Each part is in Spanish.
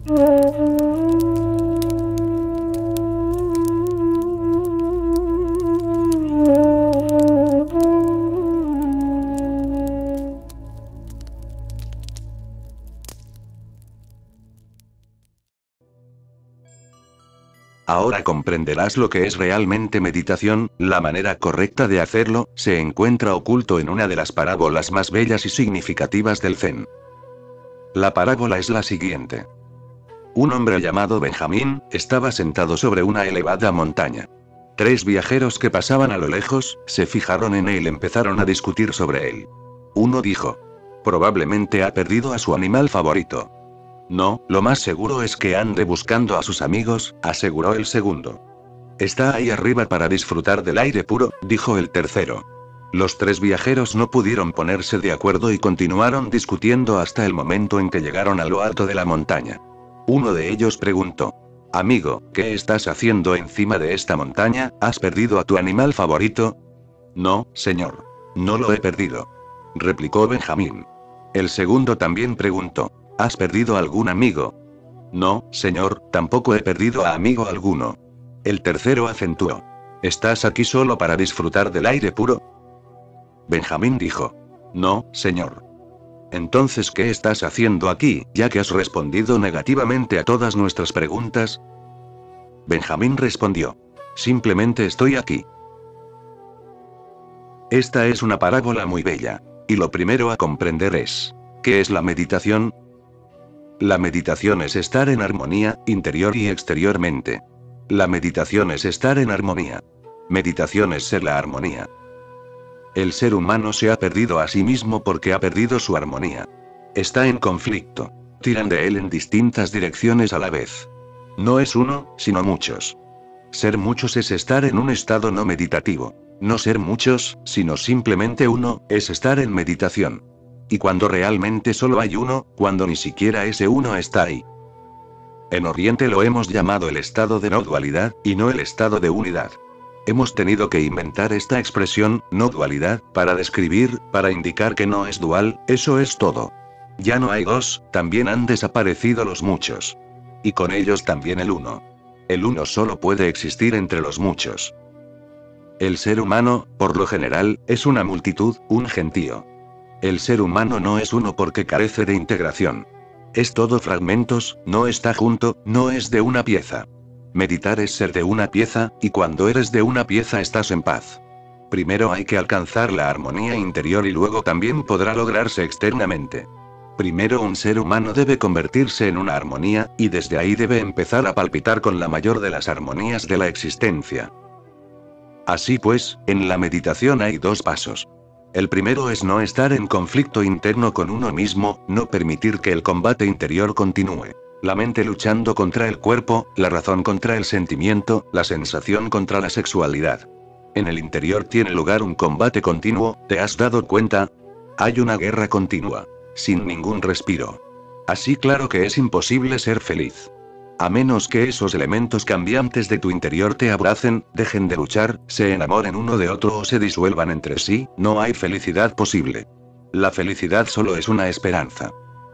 Ahora comprenderás lo que es realmente meditación. La manera correcta de hacerlo se encuentra oculto en una de las parábolas más bellas y significativas del Zen. La parábola es la siguiente. Un hombre llamado Benjamín estaba sentado sobre una elevada montaña. 3 viajeros que pasaban a lo lejos se fijaron en él y empezaron a discutir sobre él. Uno dijo: probablemente ha perdido a su animal favorito. No, lo más seguro es que ande buscando a sus amigos, aseguró el segundo. Está ahí arriba para disfrutar del aire puro, dijo el tercero. Los 3 viajeros no pudieron ponerse de acuerdo y continuaron discutiendo hasta el momento en que llegaron a lo alto de la montaña. Uno de ellos preguntó: amigo, ¿qué estás haciendo encima de esta montaña? ¿Has perdido a tu animal favorito? No, señor. No lo he perdido, replicó Benjamín. El segundo también preguntó: ¿has perdido algún amigo? No, señor, tampoco he perdido a amigo alguno. El tercero acentuó: ¿estás aquí solo para disfrutar del aire puro? Benjamín dijo: no, señor. Entonces, ¿qué estás haciendo aquí, ya que has respondido negativamente a todas nuestras preguntas? Benjamín respondió: simplemente estoy aquí. Esta es una parábola muy bella. Y lo primero a comprender es: ¿qué es la meditación? La meditación es estar en armonía, interior y exteriormente. La meditación es estar en armonía. Meditación es ser la armonía. El ser humano se ha perdido a sí mismo porque ha perdido su armonía. Está en conflicto. Tiran de él en distintas direcciones a la vez. No es uno, sino muchos. Ser muchos es estar en un estado no meditativo. No ser muchos, sino simplemente uno, es estar en meditación. Y cuando realmente solo hay uno, cuando ni siquiera ese uno está ahí. En Oriente lo hemos llamado el estado de no dualidad, y no el estado de unidad. Hemos tenido que inventar esta expresión, no dualidad, para describir, para indicar que no es dual, eso es todo. Ya no hay dos, también han desaparecido los muchos. Y con ellos también el uno. El uno solo puede existir entre los muchos. El ser humano, por lo general, es una multitud, un gentío. El ser humano no es uno porque carece de integración. Es todo fragmentos, no está junto, no es de una pieza. Meditar es ser de una pieza, y cuando eres de una pieza estás en paz. Primero hay que alcanzar la armonía interior y luego también podrá lograrse externamente. Primero un ser humano debe convertirse en una armonía, y desde ahí debe empezar a palpitar con la mayor de las armonías de la existencia. Así pues, en la meditación hay 2 pasos. El primero es no estar en conflicto interno con uno mismo, no permitir que el combate interior continúe. La mente luchando contra el cuerpo, la razón contra el sentimiento, la sensación contra la sexualidad. En el interior tiene lugar un combate continuo, ¿te has dado cuenta? Hay una guerra continua, sin ningún respiro. Así claro que es imposible ser feliz. A menos que esos elementos cambiantes de tu interior te abracen, dejen de luchar, se enamoren uno de otro o se disuelvan entre sí, no hay felicidad posible. La felicidad solo es una esperanza.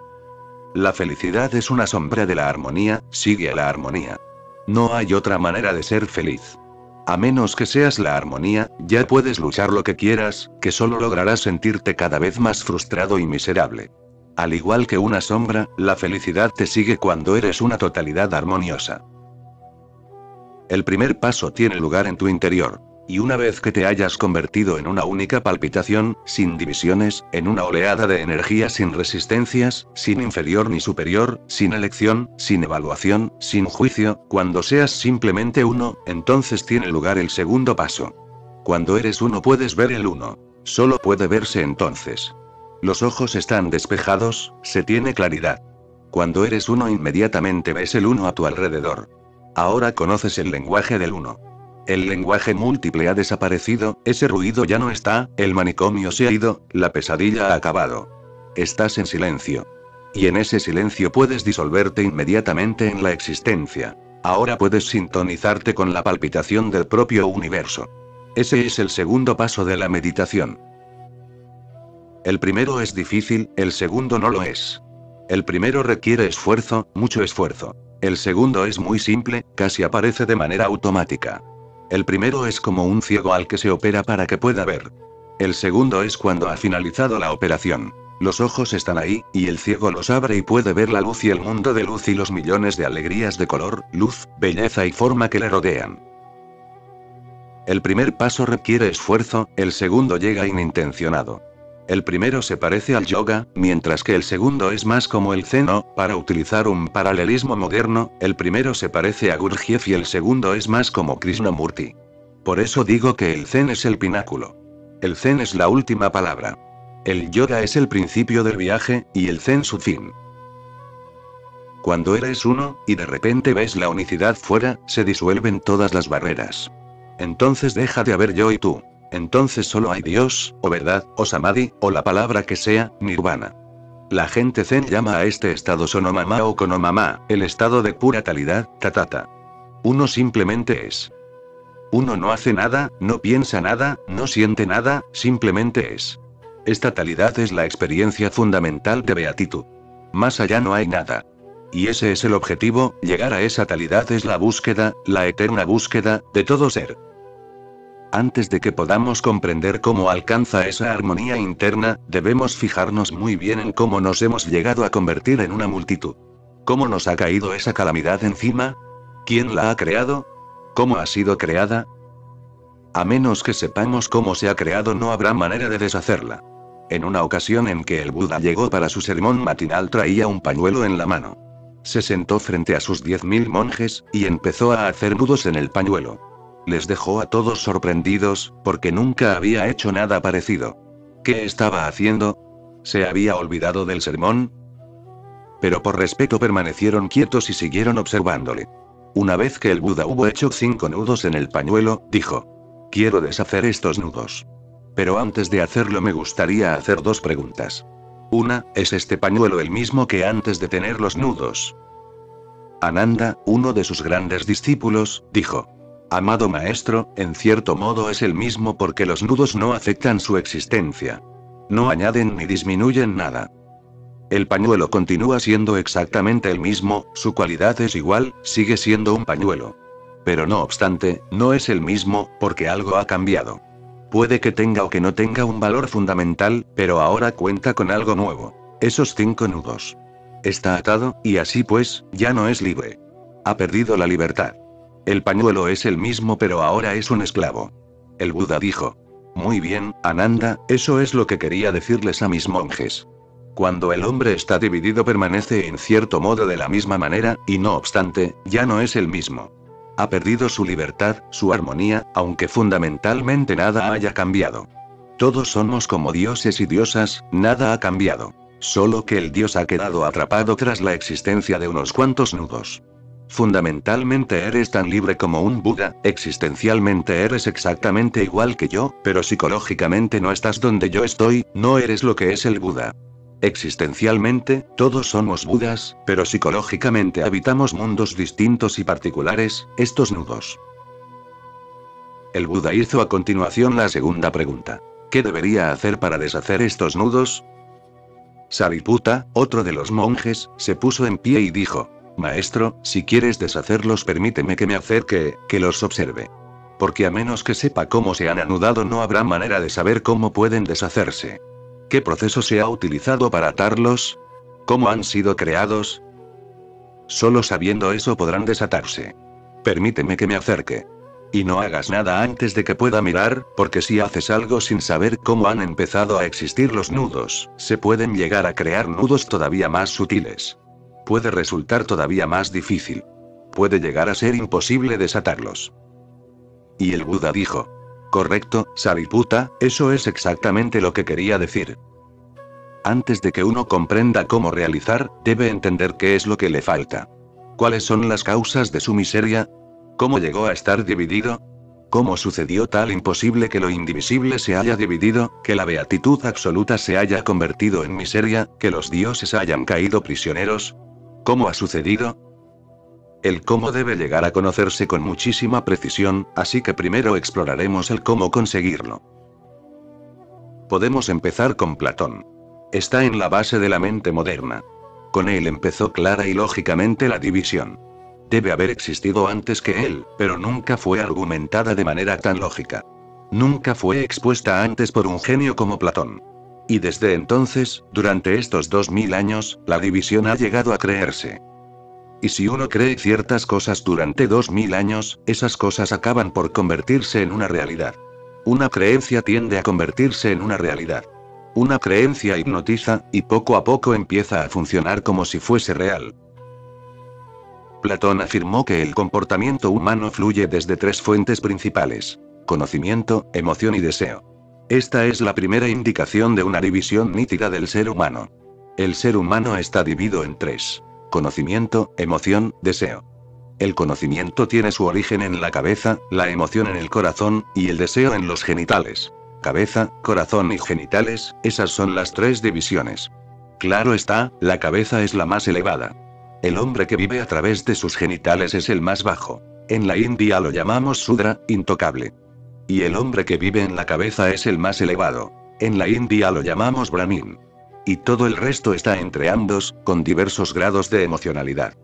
La felicidad es una sombra de la armonía, sigue a la armonía. No hay otra manera de ser feliz. A menos que seas la armonía, ya puedes luchar lo que quieras, que solo lograrás sentirte cada vez más frustrado y miserable. Al igual que una sombra, la felicidad te sigue cuando eres una totalidad armoniosa. El primer paso tiene lugar en tu interior. Y una vez que te hayas convertido en una única palpitación, sin divisiones, en una oleada de energía sin resistencias, sin inferior ni superior, sin elección, sin evaluación, sin juicio, cuando seas simplemente uno, entonces tiene lugar el segundo paso. Cuando eres uno puedes ver el uno. Solo puede verse entonces. Los ojos están despejados, se tiene claridad. Cuando eres uno inmediatamente ves el uno a tu alrededor. Ahora conoces el lenguaje del uno. El lenguaje múltiple ha desaparecido, ese ruido ya no está, el manicomio se ha ido, la pesadilla ha acabado. Estás en silencio. Y en ese silencio puedes disolverte inmediatamente en la existencia. Ahora puedes sintonizarte con la palpitación del propio universo. Ese es el segundo paso de la meditación. El primero es difícil, el segundo no lo es. El primero requiere esfuerzo, mucho esfuerzo. El segundo es muy simple, casi aparece de manera automática. El primero es como un ciego al que se opera para que pueda ver. El segundo es cuando ha finalizado la operación. Los ojos están ahí, y el ciego los abre y puede ver la luz y el mundo de luz y los millones de alegrías de color, luz, belleza y forma que le rodean. El primer paso requiere esfuerzo, el segundo llega inintencionado. El primero se parece al yoga, mientras que el segundo es más como el zen o, para utilizar un paralelismo moderno, el primero se parece a Gurdjieff y el segundo es más como Krishnamurti. Por eso digo que el zen es el pináculo. El zen es la última palabra. El yoga es el principio del viaje, y el zen su fin. Cuando eres uno, y de repente ves la unicidad fuera, se disuelven todas las barreras. Entonces deja de haber yo y tú. Entonces solo hay Dios, o verdad, o samadhi, o la palabra que sea, nirvana. La gente zen llama a este estado sonomama o konomama, el estado de pura talidad, tatata. Uno simplemente es. Uno no hace nada, no piensa nada, no siente nada, simplemente es. Esta talidad es la experiencia fundamental de beatitud. Más allá no hay nada. Y ese es el objetivo, llegar a esa talidad es la búsqueda, la eterna búsqueda, de todo ser. Antes de que podamos comprender cómo alcanza esa armonía interna, debemos fijarnos muy bien en cómo nos hemos llegado a convertir en una multitud. ¿Cómo nos ha caído esa calamidad encima? ¿Quién la ha creado? ¿Cómo ha sido creada? A menos que sepamos cómo se ha creado, no habrá manera de deshacerla. En una ocasión en que el Buda llegó para su sermón matinal, traía un pañuelo en la mano. Se sentó frente a sus 10.000 monjes, y empezó a hacer nudos en el pañuelo. Les dejó a todos sorprendidos, porque nunca había hecho nada parecido. ¿Qué estaba haciendo? ¿Se había olvidado del sermón? Pero por respeto permanecieron quietos y siguieron observándole. Una vez que el Buda hubo hecho 5 nudos en el pañuelo, dijo: quiero deshacer estos nudos. Pero antes de hacerlo me gustaría hacer 2 preguntas. Una, ¿es este pañuelo el mismo que antes de tener los nudos? Ananda, uno de sus grandes discípulos, dijo: amado maestro, en cierto modo es el mismo porque los nudos no afectan su existencia. No añaden ni disminuyen nada. El pañuelo continúa siendo exactamente el mismo, su cualidad es igual, sigue siendo un pañuelo. Pero no obstante, no es el mismo, porque algo ha cambiado. Puede que tenga o que no tenga un valor fundamental, pero ahora cuenta con algo nuevo. Esos 5 nudos. Está atado, y así pues, ya no es libre. Ha perdido la libertad. El pañuelo es el mismo pero ahora es un esclavo. El Buda dijo: muy bien, Ananda, eso es lo que quería decirles a mis monjes. Cuando el hombre está dividido permanece en cierto modo de la misma manera, y no obstante, ya no es el mismo. Ha perdido su libertad, su armonía, aunque fundamentalmente nada haya cambiado. Todos somos como dioses y diosas, nada ha cambiado. Solo que el dios ha quedado atrapado tras la existencia de unos cuantos nudos. Fundamentalmente eres tan libre como un Buda, existencialmente eres exactamente igual que yo, pero psicológicamente no estás donde yo estoy, no eres lo que es el Buda. Existencialmente, todos somos Budas, pero psicológicamente habitamos mundos distintos y particulares, estos nudos. El Buda hizo a continuación la segunda pregunta. ¿Qué debería hacer para deshacer estos nudos? Sariputta, otro de los monjes, se puso en pie y dijo: maestro, si quieres deshacerlos permíteme que me acerque, que los observe. Porque a menos que sepa cómo se han anudado no habrá manera de saber cómo pueden deshacerse. ¿Qué proceso se ha utilizado para atarlos? ¿Cómo han sido creados? Solo sabiendo eso podrán desatarse. Permíteme que me acerque. Y no hagas nada antes de que pueda mirar, porque si haces algo sin saber cómo han empezado a existir los nudos, se pueden llegar a crear nudos todavía más sutiles. Puede resultar todavía más difícil. Puede llegar a ser imposible desatarlos. Y el Buda dijo: correcto, Sariputta, eso es exactamente lo que quería decir. Antes de que uno comprenda cómo realizar, debe entender qué es lo que le falta. ¿Cuáles son las causas de su miseria? ¿Cómo llegó a estar dividido? ¿Cómo sucedió tal imposible que lo indivisible se haya dividido, que la beatitud absoluta se haya convertido en miseria, que los dioses hayan caído prisioneros? ¿Cómo ha sucedido? El cómo debe llegar a conocerse con muchísima precisión, así que primero exploraremos el cómo conseguirlo. Podemos empezar con Platón. Está en la base de la mente moderna. Con él empezó clara y lógicamente la división. Debe haber existido antes que él, pero nunca fue argumentada de manera tan lógica. Nunca fue expuesta antes por un genio como Platón. Y desde entonces, durante estos 2000 años, la división ha llegado a creerse. Y si uno cree ciertas cosas durante 2000 años, esas cosas acaban por convertirse en una realidad. Una creencia tiende a convertirse en una realidad. Una creencia hipnotiza, y poco a poco empieza a funcionar como si fuese real. Platón afirmó que el comportamiento humano fluye desde 3 fuentes principales: conocimiento, emoción y deseo. Esta es la primera indicación de una división nítida del ser humano. El ser humano está dividido en 3: conocimiento, emoción, deseo. El conocimiento tiene su origen en la cabeza, la emoción en el corazón, y el deseo en los genitales. Cabeza, corazón y genitales, esas son las 3 divisiones. Claro está, la cabeza es la más elevada. El hombre que vive a través de sus genitales es el más bajo. En la India lo llamamos Sudra, intocable. Y el hombre que vive en la cabeza es el más elevado. En la India lo llamamos Brahmin. Y todo el resto está entre ambos, con diversos grados de emocionalidad.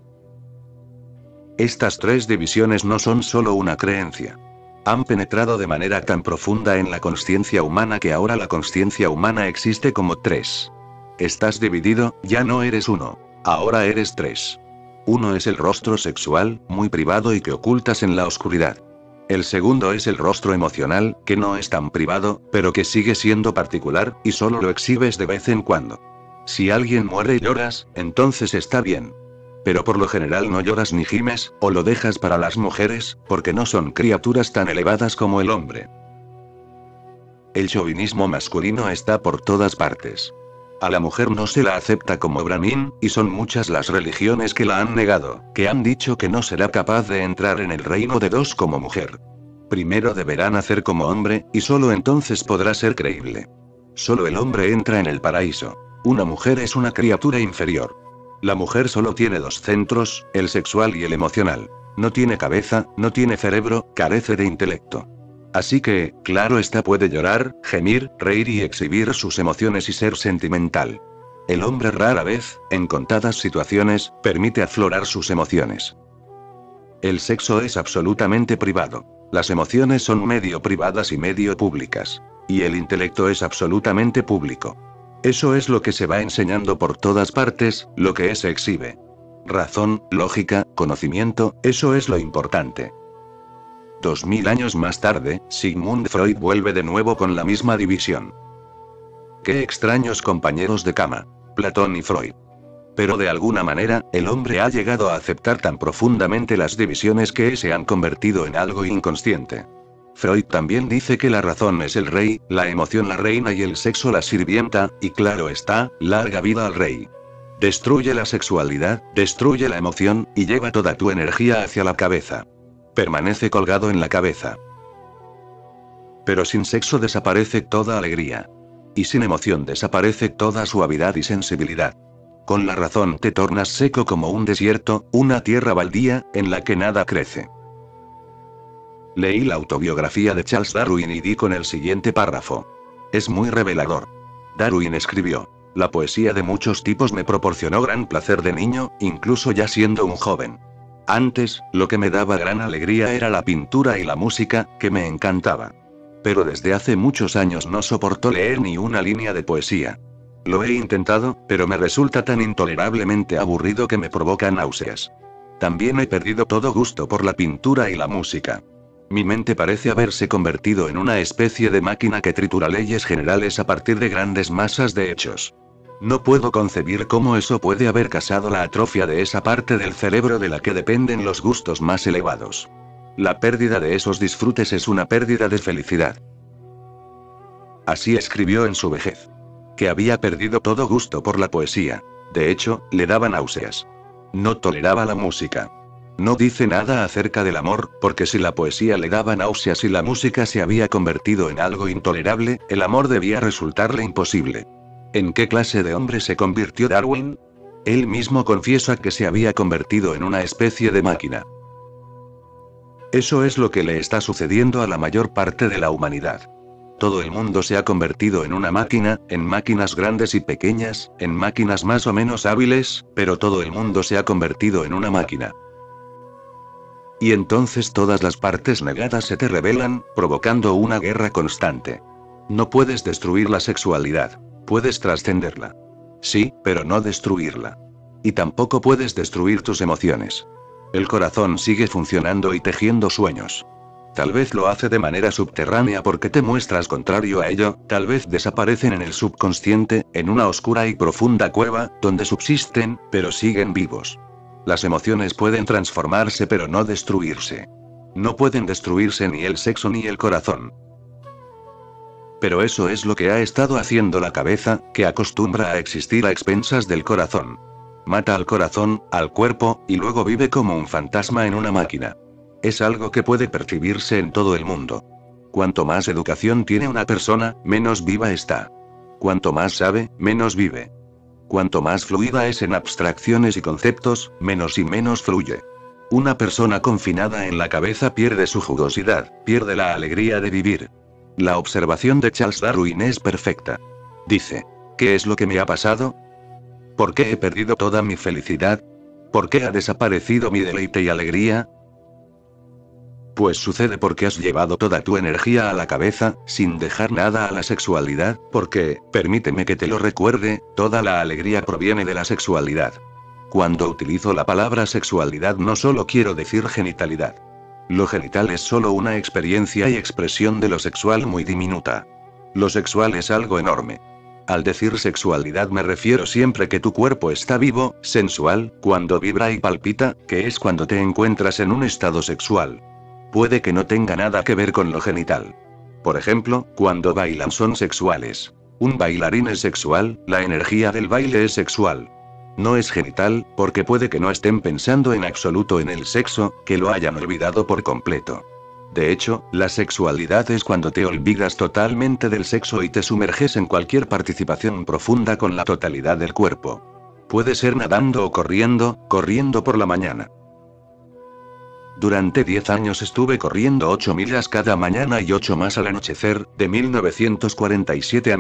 Estas 3 divisiones no son solo una creencia. Han penetrado de manera tan profunda en la consciencia humana que ahora la consciencia humana existe como 3. Estás dividido, ya no eres uno. Ahora eres 3. Uno es el rostro sexual, muy privado y que ocultas en la oscuridad. El segundo es el rostro emocional, que no es tan privado, pero que sigue siendo particular, y solo lo exhibes de vez en cuando. Si alguien muere y lloras, entonces está bien. Pero por lo general no lloras ni gimes, o lo dejas para las mujeres, porque no son criaturas tan elevadas como el hombre. El chauvinismo masculino está por todas partes. A la mujer no se la acepta como Brahmin, y son muchas las religiones que la han negado, que han dicho que no será capaz de entrar en el reino de Dios como mujer. Primero deberá nacer como hombre, y solo entonces podrá ser creíble. Solo el hombre entra en el paraíso. Una mujer es una criatura inferior. La mujer solo tiene 2 centros, el sexual y el emocional. No tiene cabeza, no tiene cerebro, carece de intelecto. Así que, claro está, puede llorar, gemir, reír y exhibir sus emociones y ser sentimental. El hombre rara vez, en contadas situaciones, permite aflorar sus emociones. El sexo es absolutamente privado. Las emociones son medio privadas y medio públicas. Y el intelecto es absolutamente público. Eso es lo que se va enseñando por todas partes, lo que se exhibe. Razón, lógica, conocimiento, eso es lo importante. 2000 años más tarde, Sigmund Freud vuelve de nuevo con la misma división. Qué extraños compañeros de cama, Platón y Freud. Pero de alguna manera, el hombre ha llegado a aceptar tan profundamente las divisiones que se han convertido en algo inconsciente. Freud también dice que la razón es el rey, la emoción la reina y el sexo la sirvienta, y claro está, larga vida al rey. Destruye la sexualidad, destruye la emoción, y lleva toda tu energía hacia la cabeza. Permanece colgado en la cabeza. Pero sin sexo desaparece toda alegría. Y sin emoción desaparece toda suavidad y sensibilidad. Con la razón te tornas seco como un desierto, una tierra baldía, en la que nada crece. Leí la autobiografía de Charles Darwin y di con el siguiente párrafo. Es muy revelador. Darwin escribió: la poesía de muchos tipos me proporcionó gran placer de niño, incluso ya siendo un joven. Antes, lo que me daba gran alegría era la pintura y la música, que me encantaba. Pero desde hace muchos años no soporto leer ni una línea de poesía. Lo he intentado, pero me resulta tan intolerablemente aburrido que me provoca náuseas. También he perdido todo gusto por la pintura y la música. Mi mente parece haberse convertido en una especie de máquina que tritura leyes generales a partir de grandes masas de hechos. No puedo concebir cómo eso puede haber causado la atrofia de esa parte del cerebro de la que dependen los gustos más elevados. La pérdida de esos disfrutes es una pérdida de felicidad. Así escribió en su vejez. Que había perdido todo gusto por la poesía. De hecho, le daba náuseas. No toleraba la música. No dice nada acerca del amor, porque si la poesía le daba náuseas y la música se había convertido en algo intolerable, el amor debía resultarle imposible. ¿En qué clase de hombre se convirtió Darwin? Él mismo confiesa que se había convertido en una especie de máquina. Eso es lo que le está sucediendo a la mayor parte de la humanidad. Todo el mundo se ha convertido en una máquina, en máquinas grandes y pequeñas, en máquinas más o menos hábiles, pero todo el mundo se ha convertido en una máquina. Y entonces todas las partes negadas se te revelan, provocando una guerra constante. No puedes destruir la sexualidad. Puedes trascenderla. Sí, pero no destruirla. Y tampoco puedes destruir tus emociones. El corazón sigue funcionando y tejiendo sueños. Tal vez lo hace de manera subterránea porque te muestras contrario a ello, tal vez desaparecen en el subconsciente, en una oscura y profunda cueva, donde subsisten, pero siguen vivos. Las emociones pueden transformarse pero no destruirse. No pueden destruirse ni el sexo ni el corazón. Pero eso es lo que ha estado haciendo la cabeza, que acostumbra a existir a expensas del corazón. Mata al corazón, al cuerpo, y luego vive como un fantasma en una máquina. Es algo que puede percibirse en todo el mundo. Cuanto más educación tiene una persona, menos viva está. Cuanto más sabe, menos vive. Cuanto más fluida es en abstracciones y conceptos, menos y menos fluye. Una persona confinada en la cabeza pierde su jugosidad, pierde la alegría de vivir. La observación de Charles Darwin es perfecta. Dice: ¿qué es lo que me ha pasado? ¿Por qué he perdido toda mi felicidad? ¿Por qué ha desaparecido mi deleite y alegría? Pues sucede porque has llevado toda tu energía a la cabeza, sin dejar nada a la sexualidad, porque, permíteme que te lo recuerde, toda la alegría proviene de la sexualidad. Cuando utilizo la palabra sexualidad no solo quiero decir genitalidad. Lo genital es solo una experiencia y expresión de lo sexual muy diminuta. Lo sexual es algo enorme. Al decir sexualidad me refiero siempre que tu cuerpo está vivo, sensual, cuando vibra y palpita, que es cuando te encuentras en un estado sexual. Puede que no tenga nada que ver con lo genital. Por ejemplo, cuando bailan son sexuales. Un bailarín es sexual, la energía del baile es sexual. No es genital, porque puede que no estén pensando en absoluto en el sexo, que lo hayan olvidado por completo. De hecho, la sexualidad es cuando te olvidas totalmente del sexo y te sumerges en cualquier participación profunda con la totalidad del cuerpo. Puede ser nadando o corriendo por la mañana. Durante 10 años estuve corriendo 8 millas cada mañana y 8 más al anochecer, de 1947 a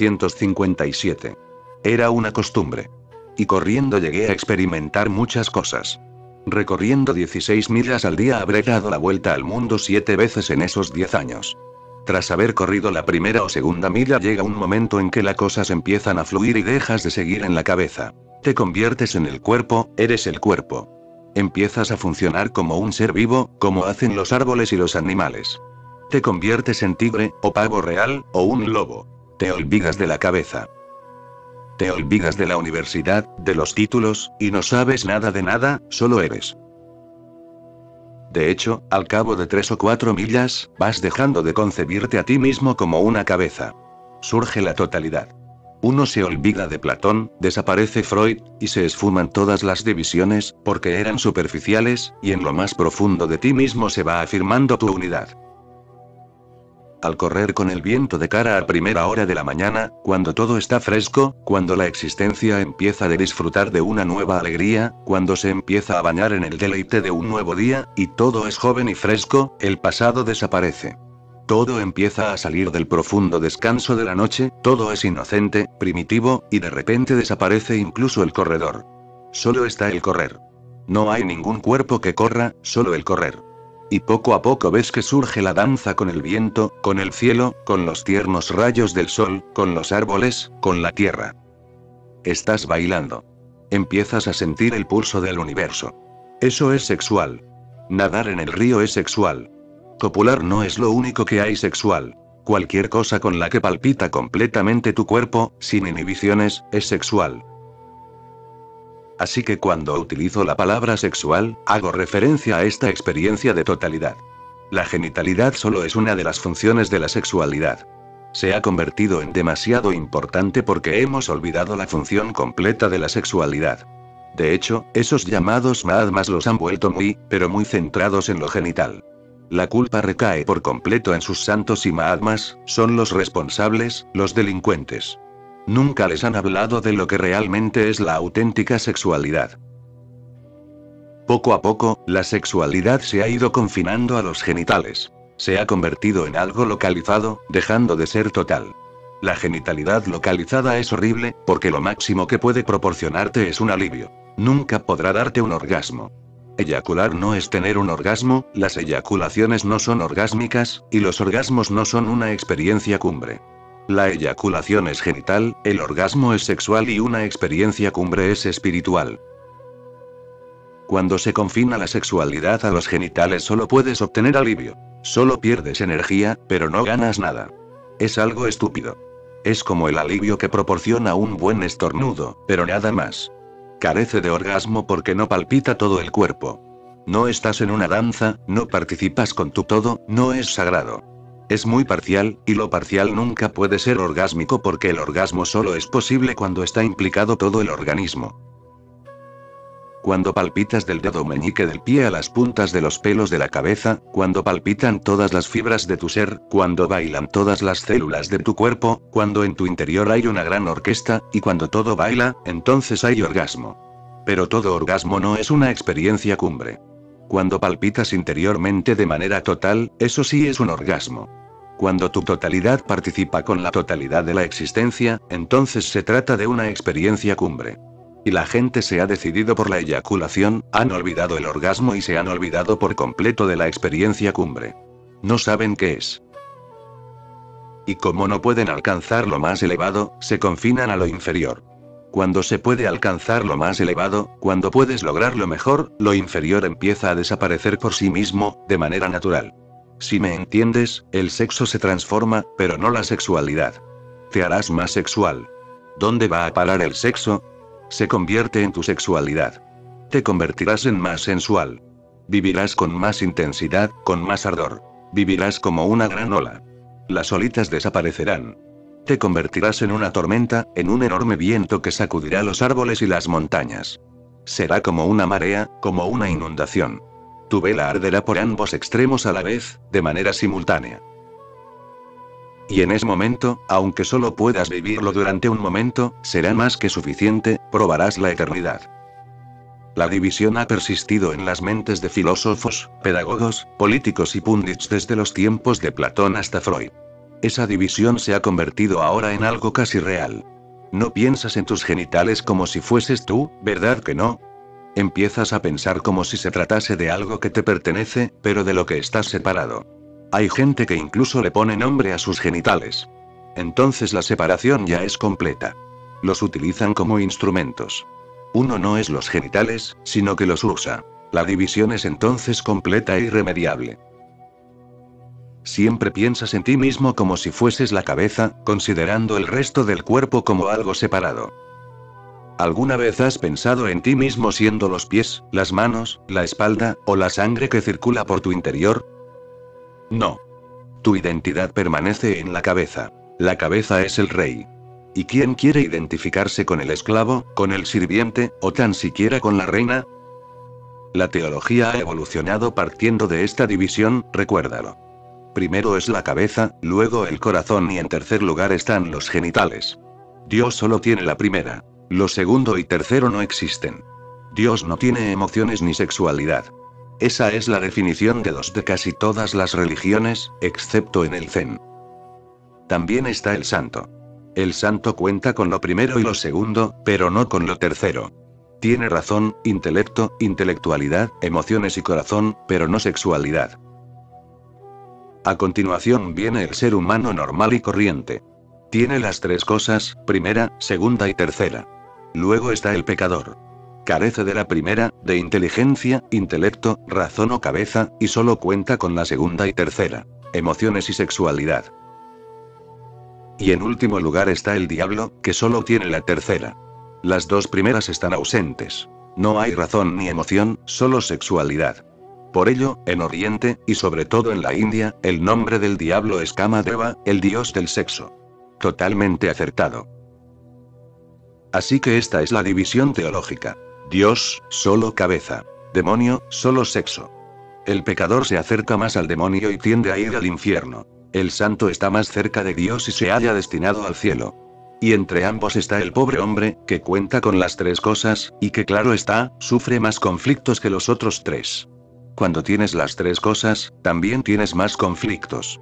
1957. Era una costumbre. Y corriendo llegué a experimentar muchas cosas. Recorriendo 16 millas al día habré dado la vuelta al mundo 7 veces en esos 10 años. Tras haber corrido la primera o segunda milla llega un momento en que las cosas empiezan a fluir y dejas de seguir en la cabeza. Te conviertes en el cuerpo, eres el cuerpo. Empiezas a funcionar como un ser vivo, como hacen los árboles y los animales. Te conviertes en tigre, o pavo real, o un lobo. Te olvidas de la cabeza. Te olvidas de la universidad, de los títulos, y no sabes nada de nada, solo eres. De hecho, al cabo de 3 o 4 millas, vas dejando de concebirte a ti mismo como una cabeza. Surge la totalidad. Uno se olvida de Platón, desaparece Freud, y se esfuman todas las divisiones, porque eran superficiales, y en lo más profundo de ti mismo se va afirmando tu unidad. Al correr con el viento de cara a primera hora de la mañana, cuando todo está fresco, cuando la existencia empieza a disfrutar de una nueva alegría, cuando se empieza a bañar en el deleite de un nuevo día, y todo es joven y fresco, el pasado desaparece. Todo empieza a salir del profundo descanso de la noche, todo es inocente, primitivo, y de repente desaparece incluso el corredor. Solo está el correr. No hay ningún cuerpo que corra, solo el correr. Y poco a poco ves que surge la danza con el viento, con el cielo, con los tiernos rayos del sol, con los árboles, con la tierra. Estás bailando. Empiezas a sentir el pulso del universo. Eso es sexual. Nadar en el río es sexual. Copular no es lo único que hay sexual. Cualquier cosa con la que palpita completamente tu cuerpo, sin inhibiciones, es sexual. Así que cuando utilizo la palabra sexual, hago referencia a esta experiencia de totalidad. La genitalidad solo es una de las funciones de la sexualidad. Se ha convertido en demasiado importante porque hemos olvidado la función completa de la sexualidad. De hecho, esos llamados Mahatmas los han vuelto pero muy centrados en lo genital. La culpa recae por completo en sus santos y Mahatmas, son los responsables, los delincuentes. Nunca les han hablado de lo que realmente es la auténtica sexualidad. Poco a poco, la sexualidad se ha ido confinando a los genitales. Se ha convertido en algo localizado, dejando de ser total. La genitalidad localizada es horrible, porque lo máximo que puede proporcionarte es un alivio. Nunca podrá darte un orgasmo. Eyacular no es tener un orgasmo, las eyaculaciones no son orgásmicas, y los orgasmos no son una experiencia cumbre. La eyaculación es genital, el orgasmo es sexual y una experiencia cumbre es espiritual. Cuando se confina la sexualidad a los genitales solo puedes obtener alivio. Solo pierdes energía, pero no ganas nada. Es algo estúpido. Es como el alivio que proporciona un buen estornudo, pero nada más. Carece de orgasmo porque no palpita todo el cuerpo. No estás en una danza, no participas con tu todo, no es sagrado. Es muy parcial, y lo parcial nunca puede ser orgásmico porque el orgasmo solo es posible cuando está implicado todo el organismo. Cuando palpitas del dedo meñique del pie a las puntas de los pelos de la cabeza, cuando palpitan todas las fibras de tu ser, cuando bailan todas las células de tu cuerpo, cuando en tu interior hay una gran orquesta, y cuando todo baila, entonces hay orgasmo. Pero todo orgasmo no es una experiencia cumbre. Cuando palpitas interiormente de manera total, eso sí es un orgasmo. Cuando tu totalidad participa con la totalidad de la existencia, entonces se trata de una experiencia cumbre. Y la gente se ha decidido por la eyaculación, han olvidado el orgasmo y se han olvidado por completo de la experiencia cumbre. No saben qué es. Y como no pueden alcanzar lo más elevado, se confinan a lo inferior. Cuando se puede alcanzar lo más elevado, cuando puedes lograr lo mejor, lo inferior empieza a desaparecer por sí mismo, de manera natural. Si me entiendes, el sexo se transforma, pero no la sexualidad. Te harás más sexual. ¿Dónde va a parar el sexo? Se convierte en tu sexualidad. Te convertirás en más sensual. Vivirás con más intensidad, con más ardor. Vivirás como una gran ola. Las olitas desaparecerán. Te convertirás en una tormenta, en un enorme viento que sacudirá los árboles y las montañas. Será como una marea, como una inundación. Tu vela arderá por ambos extremos a la vez, de manera simultánea. Y en ese momento, aunque solo puedas vivirlo durante un momento, será más que suficiente, probarás la eternidad. La división ha persistido en las mentes de filósofos, pedagogos, políticos y pundits desde los tiempos de Platón hasta Freud. Esa división se ha convertido ahora en algo casi real. No piensas en tus genitales como si fueses tú, ¿verdad que no? Empiezas a pensar como si se tratase de algo que te pertenece, pero de lo que estás separado. Hay gente que incluso le pone nombre a sus genitales. Entonces la separación ya es completa. Los utilizan como instrumentos. Uno no es los genitales, sino que los usa. La división es entonces completa e irremediable. Siempre piensas en ti mismo como si fueses la cabeza, considerando el resto del cuerpo como algo separado. ¿Alguna vez has pensado en ti mismo siendo los pies, las manos, la espalda, o la sangre que circula por tu interior? No. Tu identidad permanece en la cabeza. La cabeza es el rey. ¿Y quién quiere identificarse con el esclavo, con el sirviente, o tan siquiera con la reina? La teología ha evolucionado partiendo de esta división, recuérdalo. Primero es la cabeza, luego el corazón y en tercer lugar están los genitales. Dios solo tiene la primera. Lo segundo y tercero no existen. Dios no tiene emociones ni sexualidad. Esa es la definición de Dios de casi todas las religiones, excepto en el Zen. También está el santo. El santo cuenta con lo primero y lo segundo, pero no con lo tercero. Tiene razón, intelecto, intelectualidad, emociones y corazón, pero no sexualidad. A continuación viene el ser humano normal y corriente. Tiene las tres cosas, primera, segunda y tercera. Luego está el pecador. Carece de la primera, de inteligencia, intelecto, razón o cabeza, y solo cuenta con la segunda y tercera, emociones y sexualidad. Y en último lugar está el diablo, que solo tiene la tercera. Las dos primeras están ausentes. No hay razón ni emoción, solo sexualidad. Por ello, en Oriente, y sobre todo en la India, el nombre del diablo es Kamadeva, el dios del sexo. Totalmente acertado. Así que esta es la división teológica. Dios, solo cabeza. Demonio, solo sexo. El pecador se acerca más al demonio y tiende a ir al infierno. El santo está más cerca de Dios y se halla destinado al cielo. Y entre ambos está el pobre hombre, que cuenta con las tres cosas, y que claro está, sufre más conflictos que los otros tres. Cuando tienes las tres cosas, también tienes más conflictos.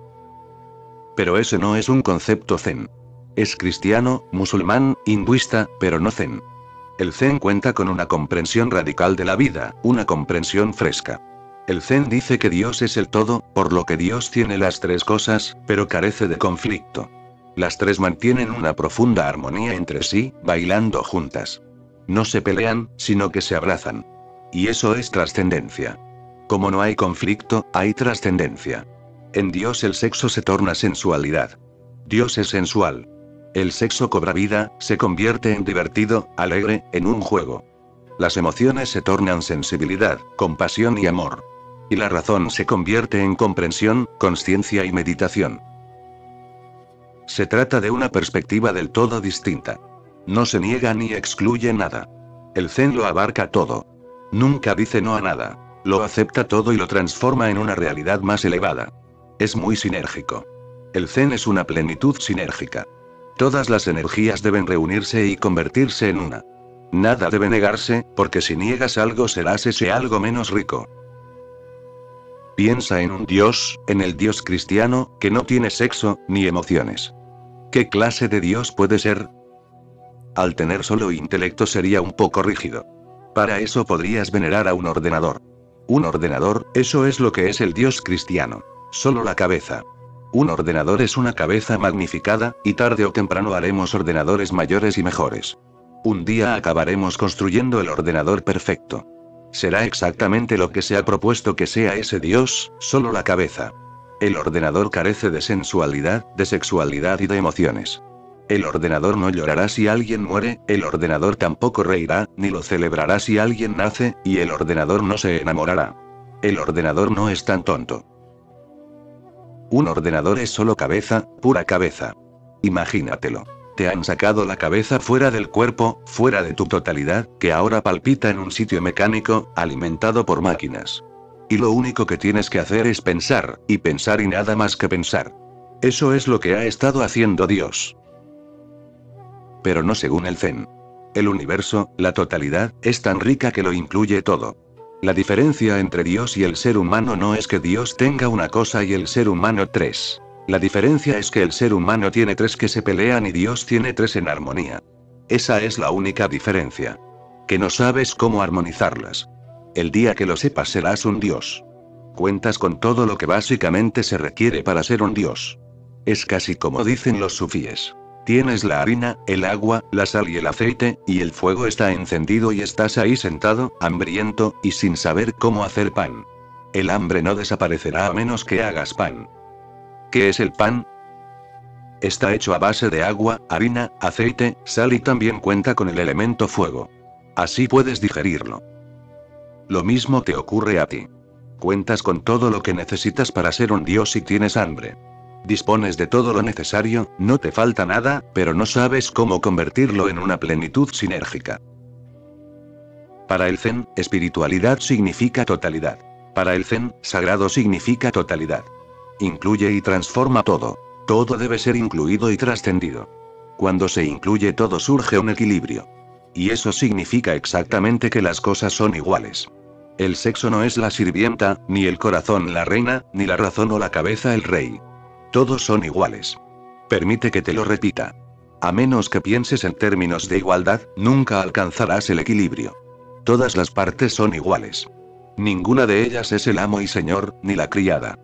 Pero ese no es un concepto zen. Es cristiano, musulmán, hinduista, pero no zen. El zen cuenta con una comprensión radical de la vida, una comprensión fresca. El zen dice que Dios es el todo, por lo que Dios tiene las tres cosas, pero carece de conflicto. Las tres mantienen una profunda armonía entre sí, bailando juntas. No se pelean, sino que se abrazan. Y eso es trascendencia. Como no hay conflicto, hay trascendencia. En Dios el sexo se torna sensualidad. Dios es sensual. El sexo cobra vida, se convierte en divertido, alegre, en un juego. Las emociones se tornan sensibilidad, compasión y amor. Y la razón se convierte en comprensión, conciencia y meditación. Se trata de una perspectiva del todo distinta. No se niega ni excluye nada. El zen lo abarca todo. Nunca dice no a nada. Lo acepta todo y lo transforma en una realidad más elevada. Es muy sinérgico. El zen es una plenitud sinérgica. Todas las energías deben reunirse y convertirse en una. Nada debe negarse, porque si niegas algo serás ese algo menos rico. Piensa en un Dios, en el Dios cristiano, que no tiene sexo, ni emociones. ¿Qué clase de Dios puede ser? Al tener solo intelecto sería un poco rígido. Para eso podrías venerar a un ordenador. Un ordenador, eso es lo que es el Dios cristiano. Solo la cabeza. Un ordenador es una cabeza magnificada, y tarde o temprano haremos ordenadores mayores y mejores. Un día acabaremos construyendo el ordenador perfecto. Será exactamente lo que se ha propuesto que sea ese Dios, solo la cabeza. El ordenador carece de sensualidad, de sexualidad y de emociones. El ordenador no llorará si alguien muere, el ordenador tampoco reirá, ni lo celebrará si alguien nace, y el ordenador no se enamorará. El ordenador no es tan tonto. Un ordenador es solo cabeza, pura cabeza. Imagínatelo. Te han sacado la cabeza fuera del cuerpo, fuera de tu totalidad, que ahora palpita en un sitio mecánico, alimentado por máquinas. Y lo único que tienes que hacer es pensar, y pensar y nada más que pensar. Eso es lo que ha estado haciendo Dios. Pero no según el Zen. El universo, la totalidad, es tan rica que lo incluye todo. La diferencia entre Dios y el ser humano no es que Dios tenga una cosa y el ser humano tres. La diferencia es que el ser humano tiene tres que se pelean y Dios tiene tres en armonía. Esa es la única diferencia. Que no sabes cómo armonizarlas. El día que lo sepas serás un Dios. Cuentas con todo lo que básicamente se requiere para ser un Dios. Es casi como dicen los sufíes. Tienes la harina, el agua, la sal y el aceite, y el fuego está encendido y estás ahí sentado, hambriento, y sin saber cómo hacer pan. El hambre no desaparecerá a menos que hagas pan. ¿Qué es el pan? Está hecho a base de agua, harina, aceite, sal y también cuenta con el elemento fuego. Así puedes digerirlo. Lo mismo te ocurre a ti. Cuentas con todo lo que necesitas para ser un dios y tienes hambre. Dispones de todo lo necesario, no te falta nada, pero no sabes cómo convertirlo en una plenitud sinérgica. Para el Zen, espiritualidad significa totalidad. Para el Zen, sagrado significa totalidad. Incluye y transforma todo. Todo debe ser incluido y trascendido. Cuando se incluye todo surge un equilibrio. Y eso significa exactamente que las cosas son iguales. El sexo no es la sirvienta, ni el corazón la reina, ni la razón o la cabeza el rey. Todos son iguales. Permite que te lo repita. A menos que pienses en términos de igualdad, nunca alcanzarás el equilibrio. Todas las partes son iguales. Ninguna de ellas es el amo y señor, ni la criada.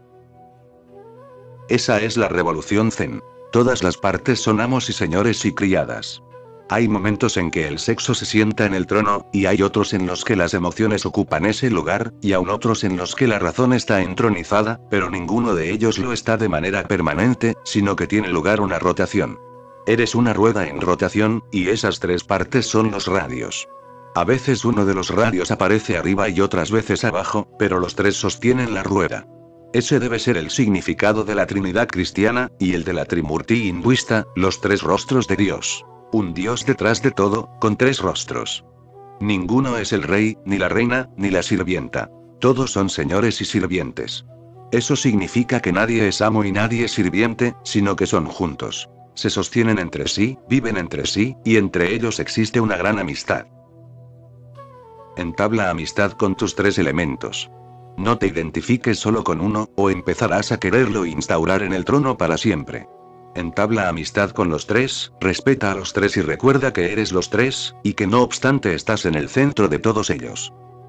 Esa es la revolución Zen. Todas las partes son amos y señores y criadas. Hay momentos en que el sexo se sienta en el trono, y hay otros en los que las emociones ocupan ese lugar, y aún otros en los que la razón está entronizada, pero ninguno de ellos lo está de manera permanente, sino que tiene lugar una rotación. Eres una rueda en rotación, y esas tres partes son los radios. A veces uno de los radios aparece arriba y otras veces abajo, pero los tres sostienen la rueda. Ese debe ser el significado de la Trinidad cristiana, y el de la Trimurti hinduista, los tres rostros de Dios. Un Dios detrás de todo, con tres rostros. Ninguno es el rey, ni la reina, ni la sirvienta. Todos son señores y sirvientes. Eso significa que nadie es amo y nadie es sirviente, sino que son juntos. Se sostienen entre sí, viven entre sí, y entre ellos existe una gran amistad. Entabla amistad con tus tres elementos. No te identifiques solo con uno, o empezarás a quererlo instaurar en el trono para siempre. Entabla amistad con los tres, respeta a los tres y recuerda que eres los tres, y que no obstante estás en el centro de todos ellos.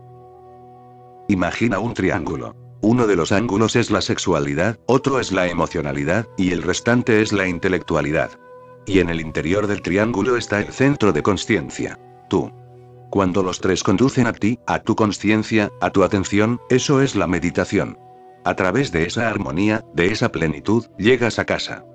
Imagina un triángulo. Uno de los ángulos es la sexualidad, otro es la emocionalidad, y el restante es la intelectualidad. Y en el interior del triángulo está el centro de consciencia. Tú. Cuando los tres conducen a ti, a tu consciencia, a tu atención, eso es la meditación. A través de esa armonía, de esa plenitud, llegas a casa.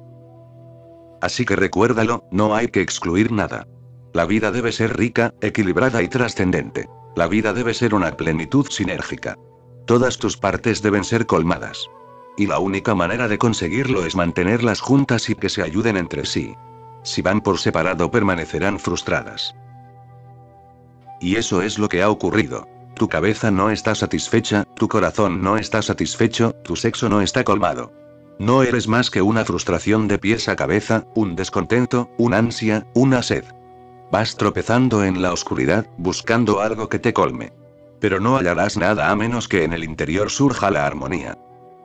Así que recuérdalo, no hay que excluir nada. La vida debe ser rica, equilibrada y trascendente. La vida debe ser una plenitud sinérgica. Todas tus partes deben ser colmadas. Y la única manera de conseguirlo es mantenerlas juntas y que se ayuden entre sí. Si van por separado permanecerán frustradas. Y eso es lo que ha ocurrido. Tu cabeza no está satisfecha, tu corazón no está satisfecho, tu sexo no está colmado. No eres más que una frustración de pies a cabeza, un descontento, una ansia, una sed. Vas tropezando en la oscuridad, buscando algo que te colme. Pero no hallarás nada a menos que en el interior surja la armonía.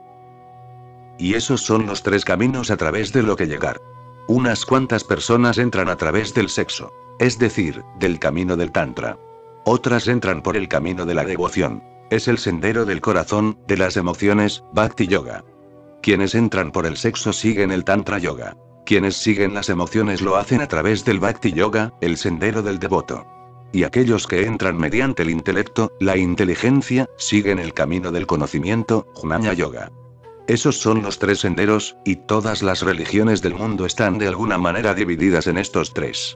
Y esos son los tres caminos a través de lo que llegar. Unas cuantas personas entran a través del sexo, es decir, del camino del Tantra. Otras entran por el camino de la devoción. Es el sendero del corazón, de las emociones, Bhakti Yoga. Quienes entran por el sexo siguen el Tantra Yoga. Quienes siguen las emociones lo hacen a través del Bhakti Yoga, el sendero del devoto. Y aquellos que entran mediante el intelecto, la inteligencia, siguen el camino del conocimiento, Jnana Yoga. Esos son los tres senderos, y todas las religiones del mundo están de alguna manera divididas en estos tres.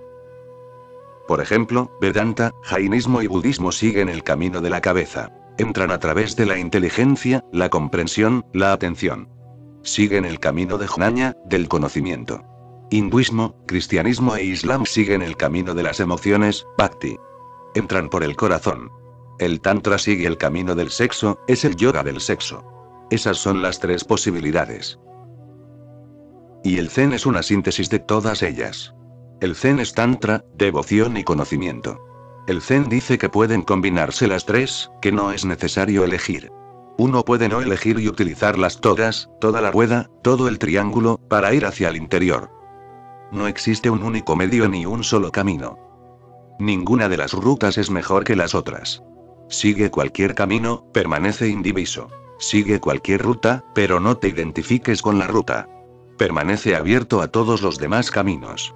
Por ejemplo, Vedanta, Jainismo y Budismo siguen el camino de la cabeza. Entran a través de la inteligencia, la comprensión, la atención. Siguen el camino de Jnana, del conocimiento. Hinduismo, cristianismo e islam siguen el camino de las emociones, Bhakti. Entran por el corazón. El Tantra sigue el camino del sexo, es el yoga del sexo. Esas son las tres posibilidades. Y el Zen es una síntesis de todas ellas. El Zen es Tantra, devoción y conocimiento. El Zen dice que pueden combinarse las tres, que no es necesario elegir. Uno puede no elegir y utilizarlas todas, toda la rueda, todo el triángulo, para ir hacia el interior. No existe un único medio ni un solo camino. Ninguna de las rutas es mejor que las otras. Sigue cualquier camino, permanece indiviso. Sigue cualquier ruta, pero no te identifiques con la ruta. Permanece abierto a todos los demás caminos.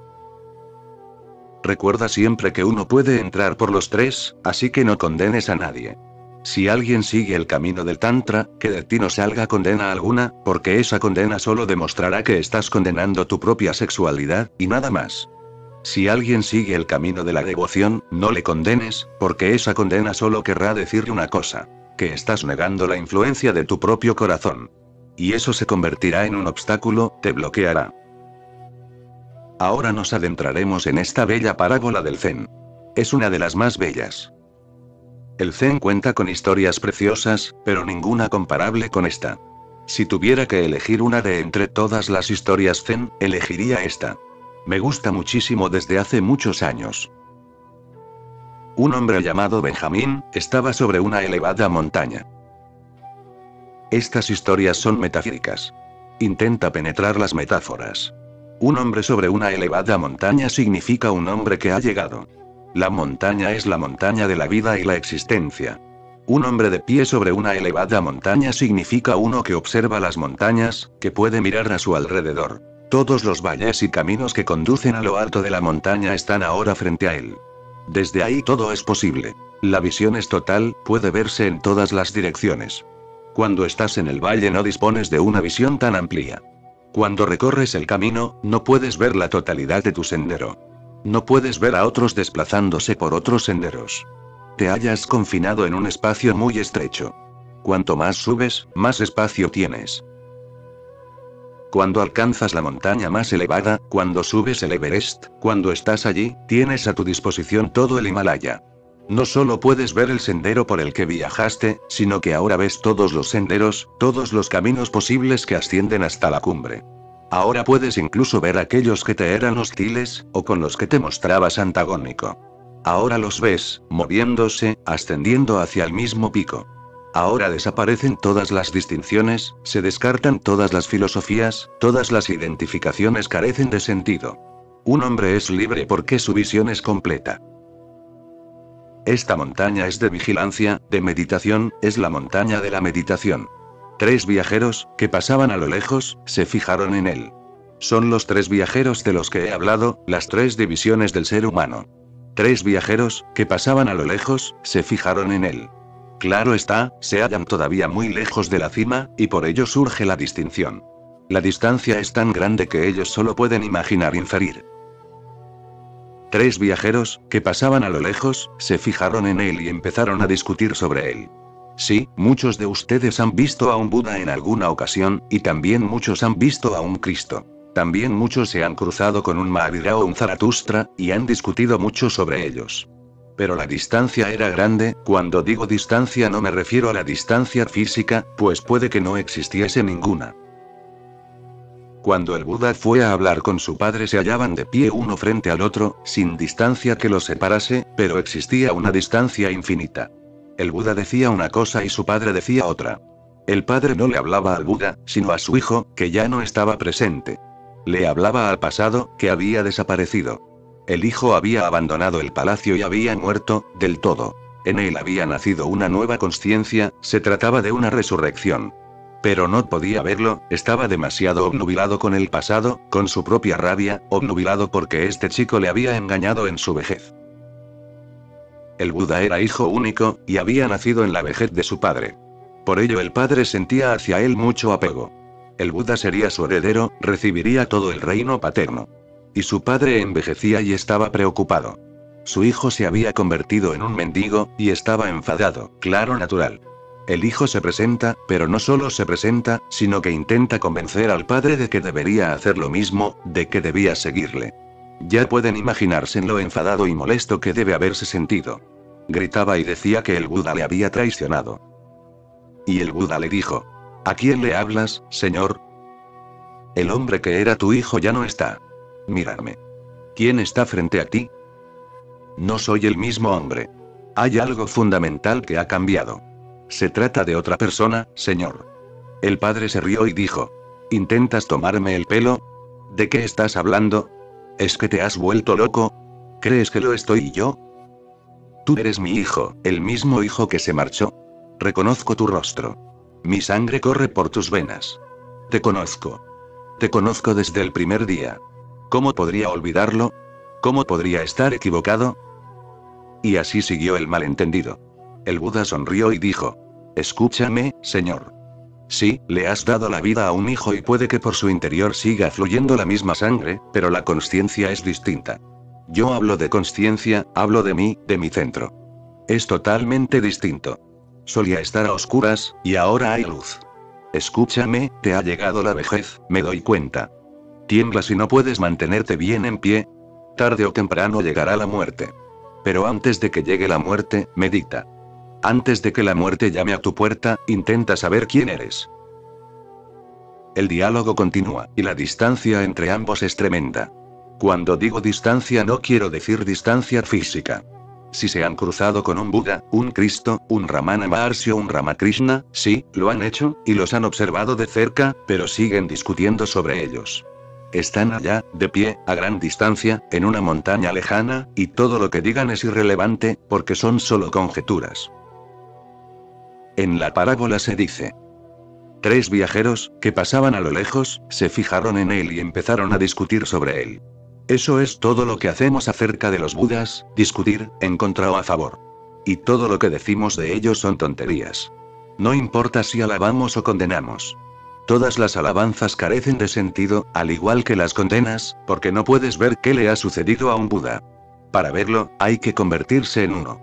Recuerda siempre que uno puede entrar por los tres, así que no condenes a nadie. Si alguien sigue el camino del Tantra, que de ti no salga condena alguna, porque esa condena solo demostrará que estás condenando tu propia sexualidad, y nada más. Si alguien sigue el camino de la devoción, no le condenes, porque esa condena solo querrá decirle una cosa: que estás negando la influencia de tu propio corazón. Y eso se convertirá en un obstáculo, te bloqueará. Ahora nos adentraremos en esta bella parábola del Zen. Es una de las más bellas. El Zen cuenta con historias preciosas, pero ninguna comparable con esta. Si tuviera que elegir una de entre todas las historias Zen, elegiría esta. Me gusta muchísimo desde hace muchos años. Un hombre llamado Benjamín, estaba sobre una elevada montaña. Estas historias son metafóricas. Intenta penetrar las metáforas. Un hombre sobre una elevada montaña significa un hombre que ha llegado. La montaña es la montaña de la vida y la existencia. Un hombre de pie sobre una elevada montaña significa uno que observa las montañas, que puede mirar a su alrededor. Todos los valles y caminos que conducen a lo alto de la montaña están ahora frente a él. Desde ahí todo es posible. La visión es total, puede verse en todas las direcciones. Cuando estás en el valle no dispones de una visión tan amplia. Cuando recorres el camino, no puedes ver la totalidad de tu sendero. No puedes ver a otros desplazándose por otros senderos. Te hallas confinado en un espacio muy estrecho. Cuanto más subes, más espacio tienes. Cuando alcanzas la montaña más elevada, cuando subes el Everest, cuando estás allí, tienes a tu disposición todo el Himalaya. No solo puedes ver el sendero por el que viajaste, sino que ahora ves todos los senderos, todos los caminos posibles que ascienden hasta la cumbre. Ahora puedes incluso ver aquellos que te eran hostiles, o con los que te mostrabas antagónico. Ahora los ves, moviéndose, ascendiendo hacia el mismo pico. Ahora desaparecen todas las distinciones, se descartan todas las filosofías, todas las identificaciones carecen de sentido. Un hombre es libre porque su visión es completa. Esta montaña es de vigilancia, de meditación, es la montaña de la meditación. 3 viajeros, que pasaban a lo lejos, se fijaron en él. Son los 3 viajeros de los que he hablado, las 3 divisiones del ser humano. 3 viajeros, que pasaban a lo lejos, se fijaron en él. Claro está, se hallan todavía muy lejos de la cima, y por ello surge la distinción. La distancia es tan grande que ellos solo pueden imaginar inferir. 3 viajeros, que pasaban a lo lejos, se fijaron en él y empezaron a discutir sobre él. Sí, muchos de ustedes han visto a un Buda en alguna ocasión, y también muchos han visto a un Cristo. También muchos se han cruzado con un Mahavira o un Zaratustra, y han discutido mucho sobre ellos. Pero la distancia era grande. Cuando digo distancia no me refiero a la distancia física, pues puede que no existiese ninguna. Cuando el Buda fue a hablar con su padre se hallaban de pie uno frente al otro, sin distancia que los separase, pero existía una distancia infinita. El Buda decía una cosa y su padre decía otra. El padre no le hablaba al Buda, sino a su hijo, que ya no estaba presente. Le hablaba al pasado, que había desaparecido. El hijo había abandonado el palacio y había muerto, del todo. En él había nacido una nueva consciencia, se trataba de una resurrección. Pero no podía verlo, estaba demasiado obnubilado con el pasado, con su propia rabia, obnubilado porque este chico le había engañado en su vejez. El Buda era hijo único, y había nacido en la vejez de su padre. Por ello el padre sentía hacia él mucho apego. El Buda sería su heredero, recibiría todo el reino paterno. Y su padre envejecía y estaba preocupado. Su hijo se había convertido en un mendigo, y estaba enfadado, claro, natural. El hijo se presenta, pero no solo se presenta, sino que intenta convencer al padre de que debería hacer lo mismo, de que debía seguirle. Ya pueden imaginarse en lo enfadado y molesto que debe haberse sentido. Gritaba y decía que el Buda le había traicionado. Y el Buda le dijo: ¿A quién le hablas, señor? El hombre que era tu hijo ya no está. Mírame. ¿Quién está frente a ti? No soy el mismo hombre. Hay algo fundamental que ha cambiado. Se trata de otra persona, señor. El padre se rió y dijo: ¿Intentas tomarme el pelo? ¿De qué estás hablando? ¿Es que te has vuelto loco? ¿Crees que lo estoy yo? Tú eres mi hijo, el mismo hijo que se marchó. Reconozco tu rostro. Mi sangre corre por tus venas. Te conozco. Te conozco desde el primer día. ¿Cómo podría olvidarlo? ¿Cómo podría estar equivocado? Y así siguió el malentendido. El Buda sonrió y dijo: Escúchame, señor. Sí, le has dado la vida a un hijo y puede que por su interior siga fluyendo la misma sangre, pero la consciencia es distinta. Yo hablo de consciencia, hablo de mí, de mi centro. Es totalmente distinto. Solía estar a oscuras, y ahora hay luz. Escúchame, te ha llegado la vejez, me doy cuenta. Tiemblas y no puedes mantenerte bien en pie. Tarde o temprano llegará la muerte. Pero antes de que llegue la muerte, medita. Antes de que la muerte llame a tu puerta, intenta saber quién eres. El diálogo continúa, y la distancia entre ambos es tremenda. Cuando digo distancia no quiero decir distancia física. Si se han cruzado con un Buda, un Cristo, un Ramana Maharshi o un Ramakrishna, sí, lo han hecho, y los han observado de cerca, pero siguen discutiendo sobre ellos. Están allá, de pie, a gran distancia, en una montaña lejana, y todo lo que digan es irrelevante, porque son solo conjeturas. En la parábola se dice: 3 viajeros, que pasaban a lo lejos, se fijaron en él y empezaron a discutir sobre él. Eso es todo lo que hacemos acerca de los Budas, discutir, en contra o a favor. Y todo lo que decimos de ellos son tonterías. No importa si alabamos o condenamos. Todas las alabanzas carecen de sentido, al igual que las condenas, porque no puedes ver qué le ha sucedido a un Buda. Para verlo, hay que convertirse en uno.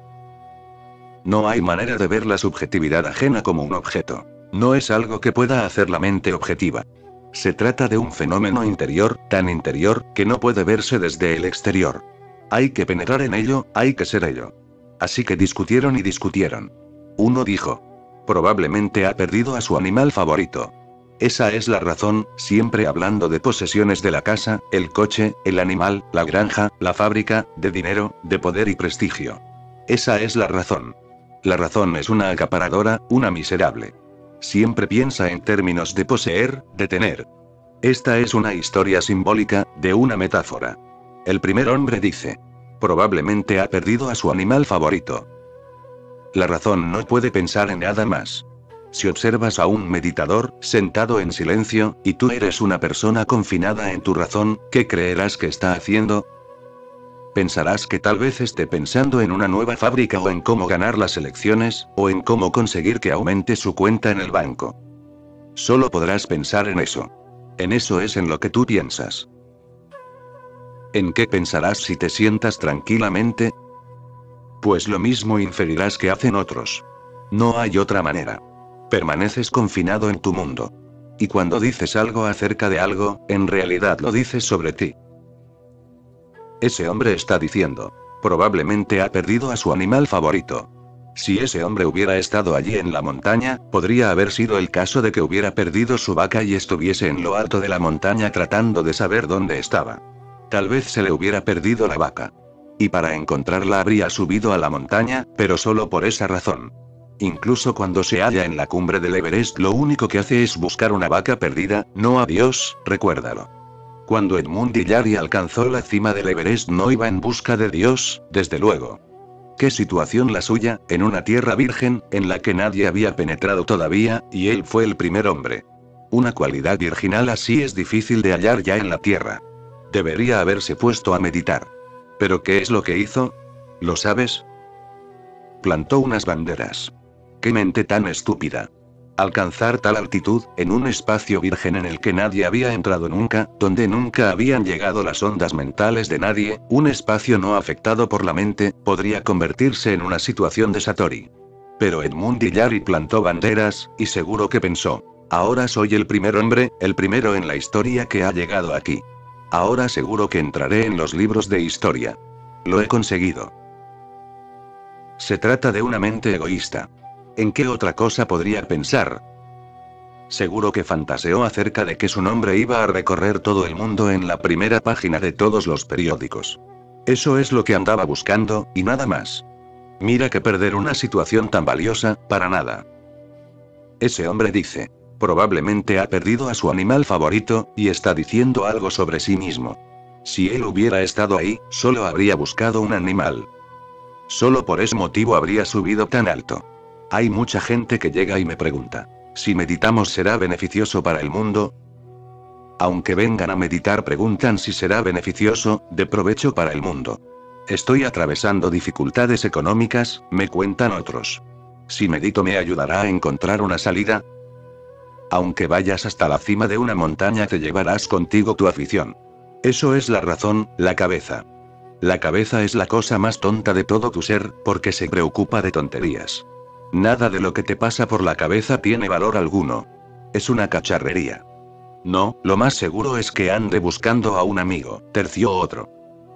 No hay manera de ver la subjetividad ajena como un objeto. No es algo que pueda hacer la mente objetiva. Se trata de un fenómeno interior, tan interior, que no puede verse desde el exterior. Hay que penetrar en ello, hay que ser ello. Así que discutieron y discutieron. Uno dijo: probablemente ha perdido a su animal favorito. Esa es la razón, siempre hablando de posesiones de la casa, el coche, el animal, la granja, la fábrica, de dinero, de poder y prestigio. Esa es la razón. La razón es una acaparadora, una miserable. Siempre piensa en términos de poseer, de tener. Esta es una historia simbólica, de una metáfora. El primer hombre dice. Probablemente ha perdido a su animal favorito. La razón no puede pensar en nada más. Si observas a un meditador, sentado en silencio, y tú eres una persona confinada en tu razón, ¿qué creerás que está haciendo? Pensarás que tal vez esté pensando en una nueva fábrica o en cómo ganar las elecciones, o en cómo conseguir que aumente su cuenta en el banco. Solo podrás pensar en eso. En eso es en lo que tú piensas. ¿En qué pensarás si te sientas tranquilamente? Pues lo mismo inferirás que hacen otros. No hay otra manera. Permaneces confinado en tu mundo. Y cuando dices algo acerca de algo, en realidad lo dices sobre ti. Ese hombre está diciendo. Probablemente ha perdido a su animal favorito. Si ese hombre hubiera estado allí en la montaña, podría haber sido el caso de que hubiera perdido su vaca y estuviese en lo alto de la montaña tratando de saber dónde estaba. Tal vez se le hubiera perdido la vaca. Y para encontrarla habría subido a la montaña, pero solo por esa razón. Incluso cuando se halla en la cumbre del Everest, lo único que hace es buscar una vaca perdida, no a Dios, recuérdalo. Cuando Edmund Hillary alcanzó la cima del Everest no iba en busca de Dios, desde luego. ¿Qué situación la suya, en una tierra virgen, en la que nadie había penetrado todavía, y él fue el primer hombre? Una cualidad virginal así es difícil de hallar ya en la tierra. Debería haberse puesto a meditar. ¿Pero qué es lo que hizo? ¿Lo sabes? Plantó unas banderas. ¡Qué mente tan estúpida! Alcanzar tal altitud, en un espacio virgen en el que nadie había entrado nunca, donde nunca habían llegado las ondas mentales de nadie, un espacio no afectado por la mente, podría convertirse en una situación de Satori. Pero Edmund Hillary plantó banderas, y seguro que pensó, ahora soy el primer hombre, el primero en la historia que ha llegado aquí. Ahora seguro que entraré en los libros de historia. Lo he conseguido. Se trata de una mente egoísta. ¿En qué otra cosa podría pensar? Seguro que fantaseó acerca de que su nombre iba a recorrer todo el mundo en la primera página de todos los periódicos. Eso es lo que andaba buscando, y nada más. Mira que perder una situación tan valiosa, para nada. Ese hombre dice. Probablemente ha perdido a su animal favorito, y está diciendo algo sobre sí mismo. Si él hubiera estado ahí, solo habría buscado un animal. Solo por ese motivo habría subido tan alto. Hay mucha gente que llega y me pregunta, si meditamos será beneficioso para el mundo. Aunque vengan a meditar preguntan si será beneficioso, de provecho para el mundo. Estoy atravesando dificultades económicas, me cuentan otros. Si medito me ayudará a encontrar una salida. Aunque vayas hasta la cima de una montaña te llevarás contigo tu afición. Eso es la razón, la cabeza. La cabeza es la cosa más tonta de todo tu ser, porque se preocupa de tonterías. Nada de lo que te pasa por la cabeza tiene valor alguno. Es una cacharrería. No, lo más seguro es que ande buscando a un amigo, terció otro.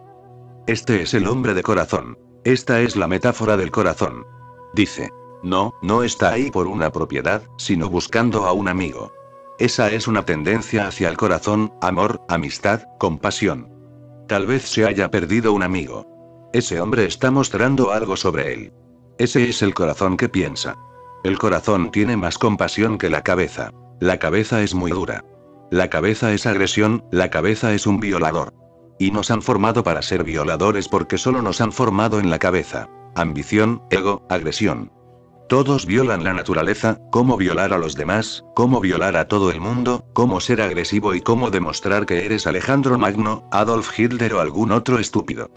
Este es el hombre de corazón. Esta es la metáfora del corazón. Dice. No, no está ahí por una propiedad, sino buscando a un amigo. Esa es una tendencia hacia el corazón, amor, amistad, compasión. Tal vez se haya perdido un amigo. Ese hombre está mostrando algo sobre él. Ese es el corazón que piensa. El corazón tiene más compasión que la cabeza. La cabeza es muy dura. La cabeza es agresión, la cabeza es un violador. Y nos han formado para ser violadores porque solo nos han formado en la cabeza. Ambición, ego, agresión. Todos violan la naturaleza, cómo violar a los demás, cómo violar a todo el mundo, cómo ser agresivo y cómo demostrar que eres Alejandro Magno, Adolf Hitler o algún otro estúpido.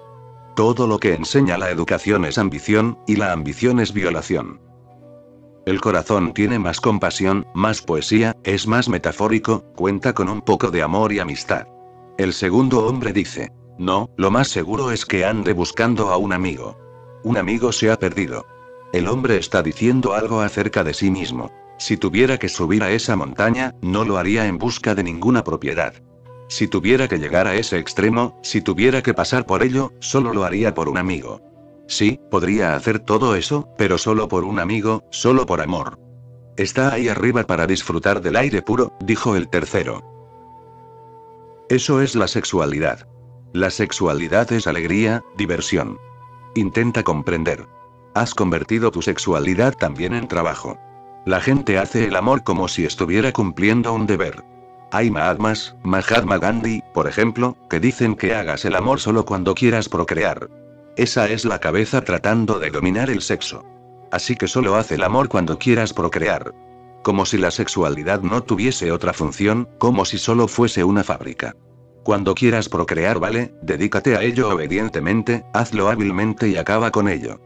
Todo lo que enseña la educación es ambición, y la ambición es violación. El corazón tiene más compasión, más poesía, es más metafórico, cuenta con un poco de amor y amistad. El segundo hombre dice, no, lo más seguro es que ande buscando a un amigo. Un amigo se ha perdido. El hombre está diciendo algo acerca de sí mismo. Si tuviera que subir a esa montaña, no lo haría en busca de ninguna propiedad. Si tuviera que llegar a ese extremo, si tuviera que pasar por ello, solo lo haría por un amigo. Sí, podría hacer todo eso, pero solo por un amigo, solo por amor. Está ahí arriba para disfrutar del aire puro, dijo el tercero. Eso es la sexualidad. La sexualidad es alegría, diversión. Intenta comprender. has convertido tu sexualidad también en trabajo. La gente hace el amor como si estuviera cumpliendo un deber. Hay Mahatma Gandhi, por ejemplo, que dicen que hagas el amor solo cuando quieras procrear. Esa es la cabeza tratando de dominar el sexo. Así que solo haz el amor cuando quieras procrear. Como si la sexualidad no tuviese otra función, como si solo fuese una fábrica. Cuando quieras procrear, vale, dedícate a ello obedientemente, hazlo hábilmente y acaba con ello.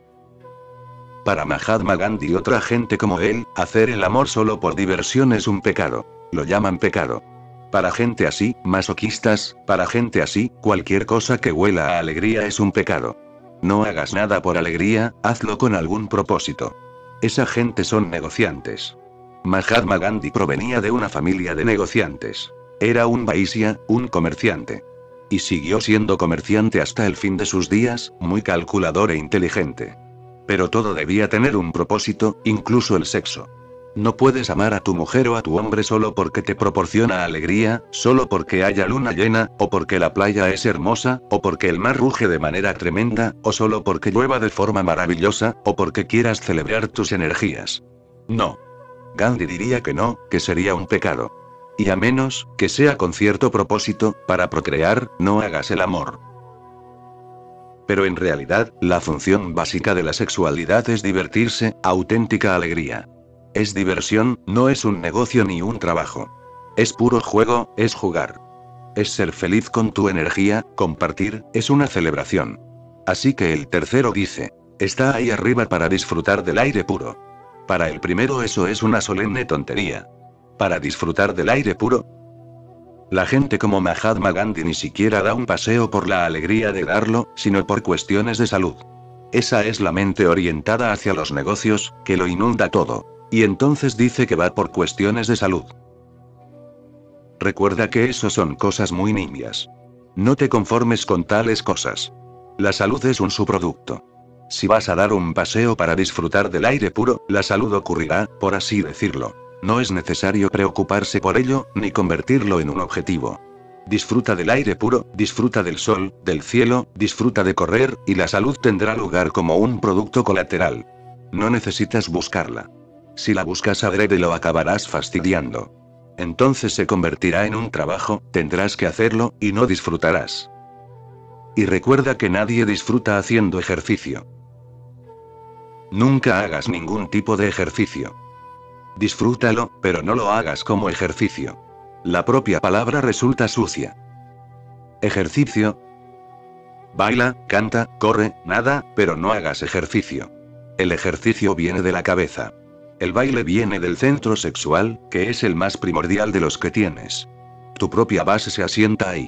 Para Mahatma Gandhi y otra gente como él, hacer el amor solo por diversión es un pecado. Lo llaman pecado. Para gente así, masoquistas, para gente así, cualquier cosa que huela a alegría es un pecado. No hagas nada por alegría, hazlo con algún propósito. Esa gente son negociantes. Mahatma Gandhi provenía de una familia de negociantes. Era un vaisya, un comerciante. Y siguió siendo comerciante hasta el fin de sus días, muy calculador e inteligente. Pero todo debía tener un propósito, incluso el sexo. No puedes amar a tu mujer o a tu hombre solo porque te proporciona alegría, solo porque haya luna llena, o porque la playa es hermosa, o porque el mar ruge de manera tremenda, o solo porque llueva de forma maravillosa, o porque quieras celebrar tus energías. No. Gandhi diría que no, que sería un pecado. Y a menos que sea con cierto propósito, para procrear, no hagas el amor. Pero en realidad, la función básica de la sexualidad es divertirse, auténtica alegría. Es diversión, no es un negocio ni un trabajo. Es puro juego, es jugar. Es ser feliz con tu energía, compartir, es una celebración. Así que el tercero dice, está ahí arriba para disfrutar del aire puro. Para el primero eso es una solemne tontería. ¿Para disfrutar del aire puro? La gente como Mahatma Gandhi ni siquiera da un paseo por la alegría de darlo, sino por cuestiones de salud. Esa es la mente orientada hacia los negocios, que lo inunda todo. Y entonces dice que va por cuestiones de salud. Recuerda que eso son cosas muy nimias. No te conformes con tales cosas. La salud es un subproducto. Si vas a dar un paseo para disfrutar del aire puro, la salud ocurrirá, por así decirlo. No es necesario preocuparse por ello, ni convertirlo en un objetivo. Disfruta del aire puro, disfruta del sol, del cielo, disfruta de correr, y la salud tendrá lugar como un producto colateral. No necesitas buscarla. Si la buscas adrede lo acabarás fastidiando. Entonces se convertirá en un trabajo, tendrás que hacerlo, y no disfrutarás. Y recuerda que nadie disfruta haciendo ejercicio. Nunca hagas ningún tipo de ejercicio. Disfrútalo, pero no lo hagas como ejercicio. La propia palabra resulta sucia. Ejercicio. Baila, canta, corre, nada, pero no hagas ejercicio. El ejercicio viene de la cabeza. El baile viene del centro sexual, que es el más primordial de los que tienes. Tu propia base se asienta ahí.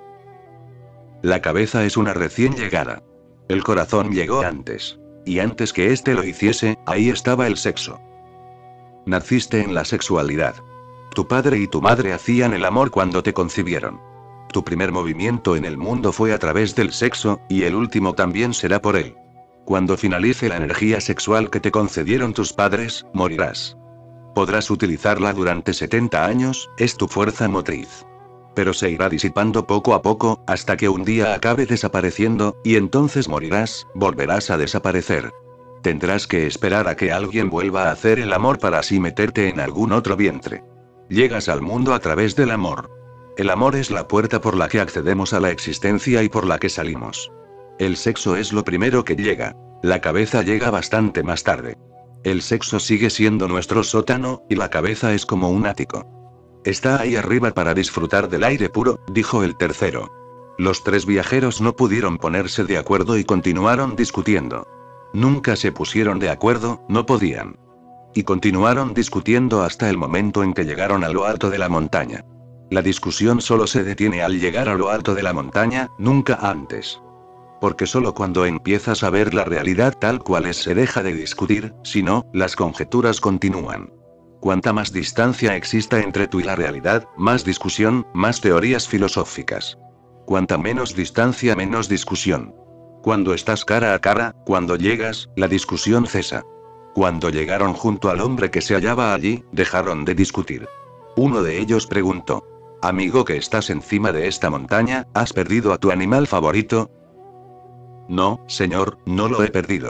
La cabeza es una recién llegada. El corazón llegó antes. Y antes que éste lo hiciese, ahí estaba el sexo. Naciste en la sexualidad. Tu padre y tu madre hacían el amor cuando te concibieron. Tu primer movimiento en el mundo fue a través del sexo, y el último también será por él. Cuando finalice la energía sexual que te concedieron tus padres, morirás. Podrás utilizarla durante 70 años, es tu fuerza motriz. Pero se irá disipando poco a poco, hasta que un día acabe desapareciendo, y entonces morirás, volverás a desaparecer. Tendrás que esperar a que alguien vuelva a hacer el amor para así meterte en algún otro vientre. Llegas al mundo a través del amor. El amor es la puerta por la que accedemos a la existencia y por la que salimos. El sexo es lo primero que llega. La cabeza llega bastante más tarde. El sexo sigue siendo nuestro sótano, y la cabeza es como un ático. Está ahí arriba para disfrutar del aire puro, dijo el tercero. Los tres viajeros no pudieron ponerse de acuerdo y continuaron discutiendo. Nunca se pusieron de acuerdo, no podían. Y continuaron discutiendo hasta el momento en que llegaron a lo alto de la montaña. La discusión solo se detiene al llegar a lo alto de la montaña, nunca antes. Porque solo cuando empiezas a ver la realidad tal cual es se deja de discutir, si no, las conjeturas continúan. Cuanta más distancia exista entre tú y la realidad, más discusión, más teorías filosóficas. Cuanta menos distancia, menos discusión. Cuando estás cara a cara, cuando llegas, la discusión cesa. Cuando llegaron junto al hombre que se hallaba allí, dejaron de discutir. Uno de ellos preguntó: «Amigo que estás encima de esta montaña, ¿has perdido a tu animal favorito?» «No, señor, no lo he perdido».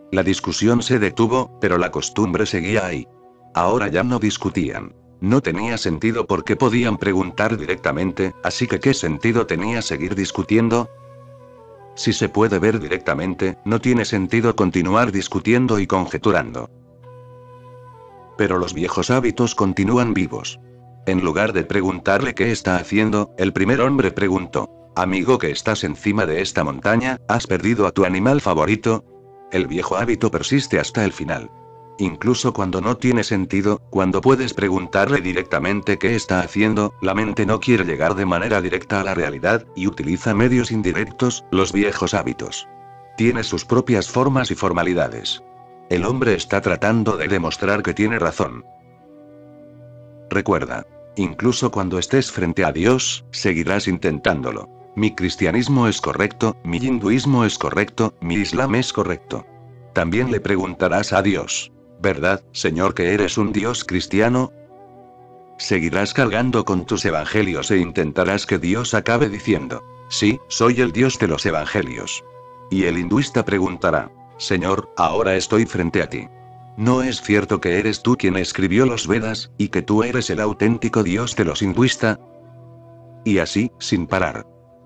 La discusión se detuvo, pero la costumbre seguía ahí. Ahora ya no discutían. No tenía sentido porque podían preguntar directamente, así que ¿qué sentido tenía seguir discutiendo? Si se puede ver directamente, no tiene sentido continuar discutiendo y conjeturando. Pero los viejos hábitos continúan vivos. En lugar de preguntarle qué está haciendo, el primer hombre preguntó: amigo que estás encima de esta montaña, ¿has perdido a tu animal favorito? El viejo hábito persiste hasta el final. Incluso cuando no tiene sentido, cuando puedes preguntarle directamente qué está haciendo, la mente no quiere llegar de manera directa a la realidad, y utiliza medios indirectos, los viejos hábitos. Tiene sus propias formas y formalidades. El hombre está tratando de demostrar que tiene razón. Recuerda, incluso cuando estés frente a Dios, seguirás intentándolo. Mi cristianismo es correcto, mi hinduismo es correcto, mi islam es correcto. También le preguntarás a Dios: ¿verdad, Señor, que eres un Dios cristiano? Seguirás cargando con tus evangelios e intentarás que Dios acabe diciendo: sí, soy el Dios de los evangelios. Y el hinduista preguntará: Señor, ahora estoy frente a ti. ¿No es cierto que eres tú quien escribió los Vedas, y que tú eres el auténtico Dios de los hinduistas? Y así, sin parar.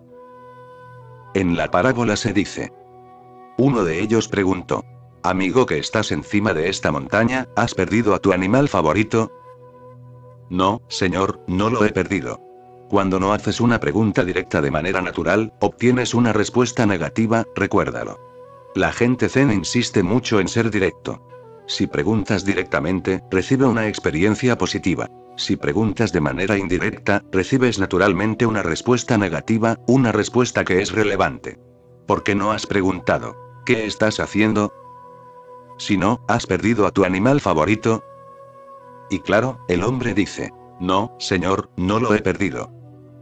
En la parábola se dice: uno de ellos preguntó: amigo que estás encima de esta montaña, ¿has perdido a tu animal favorito? No, Señor, no lo he perdido. Cuando no haces una pregunta directa de manera natural, obtienes una respuesta negativa, recuérdalo. La gente zen insiste mucho en ser directo. Si preguntas directamente, recibe una experiencia positiva. Si preguntas de manera indirecta, recibes naturalmente una respuesta negativa, una respuesta que es relevante. ¿Por qué no has preguntado: ¿qué estás haciendo? Si no, ¿has perdido a tu animal favorito? Y claro, el hombre dice: no, Señor, no lo he perdido.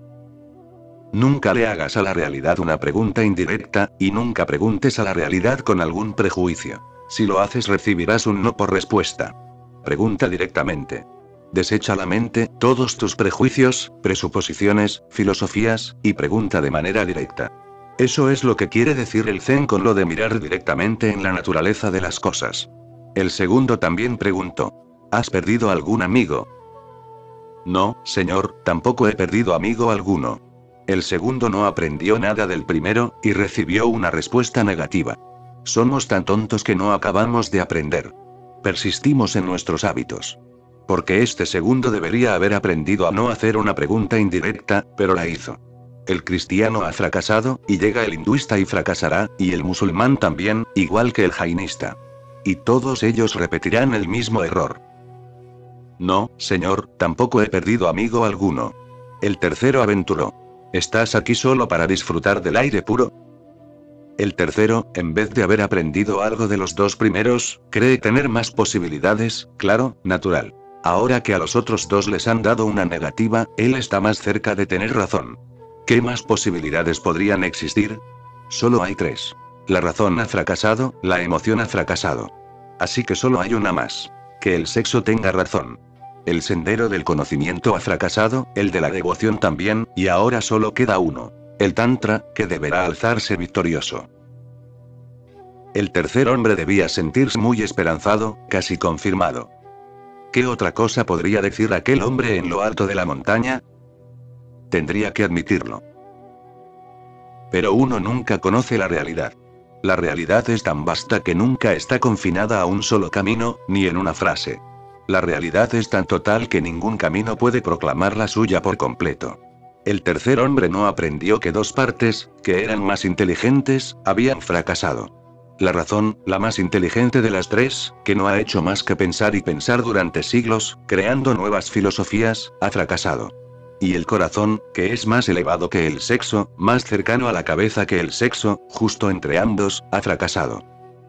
Nunca le hagas a la realidad una pregunta indirecta, y nunca preguntes a la realidad con algún prejuicio. Si lo haces recibirás un no por respuesta. Pregunta directamente. Desecha la mente, todos tus prejuicios, presuposiciones, filosofías, y pregunta de manera directa. Eso es lo que quiere decir el Zen con lo de mirar directamente en la naturaleza de las cosas. El segundo también preguntó: ¿has perdido algún amigo? No, Señor, tampoco he perdido amigo alguno. El segundo no aprendió nada del primero, y recibió una respuesta negativa. Somos tan tontos que no acabamos de aprender. Persistimos en nuestros hábitos. Porque este segundo debería haber aprendido a no hacer una pregunta indirecta, pero la hizo. El cristiano ha fracasado, y llega el hinduista y fracasará, y el musulmán también, igual que el jainista. Y todos ellos repetirán el mismo error. No, Señor, tampoco he perdido amigo alguno. El tercero aventuró: ¿estás aquí solo para disfrutar del aire puro? El tercero, en vez de haber aprendido algo de los dos primeros, cree tener más posibilidades, claro, natural. Ahora que a los otros dos les han dado una negativa, él está más cerca de tener razón. ¿Qué más posibilidades podrían existir? Solo hay tres. La razón ha fracasado, la emoción ha fracasado. Así que solo hay una más. Que el sexo tenga razón. El sendero del conocimiento ha fracasado, el de la devoción también, y ahora solo queda uno. El Tantra, que deberá alzarse victorioso. El tercer hombre debía sentirse muy esperanzado, casi confirmado. ¿Qué otra cosa podría decir aquel hombre en lo alto de la montaña? Tendría que admitirlo. Pero uno nunca conoce la realidad. La realidad es tan vasta que nunca está confinada a un solo camino, ni en una frase. La realidad es tan total que ningún camino puede proclamar la suya por completo. El tercer hombre no aprendió que dos partes, que eran más inteligentes, habían fracasado. La razón, la más inteligente de las tres, que no ha hecho más que pensar y pensar durante siglos, creando nuevas filosofías, ha fracasado. Y el corazón, que es más elevado que el sexo, más cercano a la cabeza que el sexo, justo entre ambos, ha fracasado.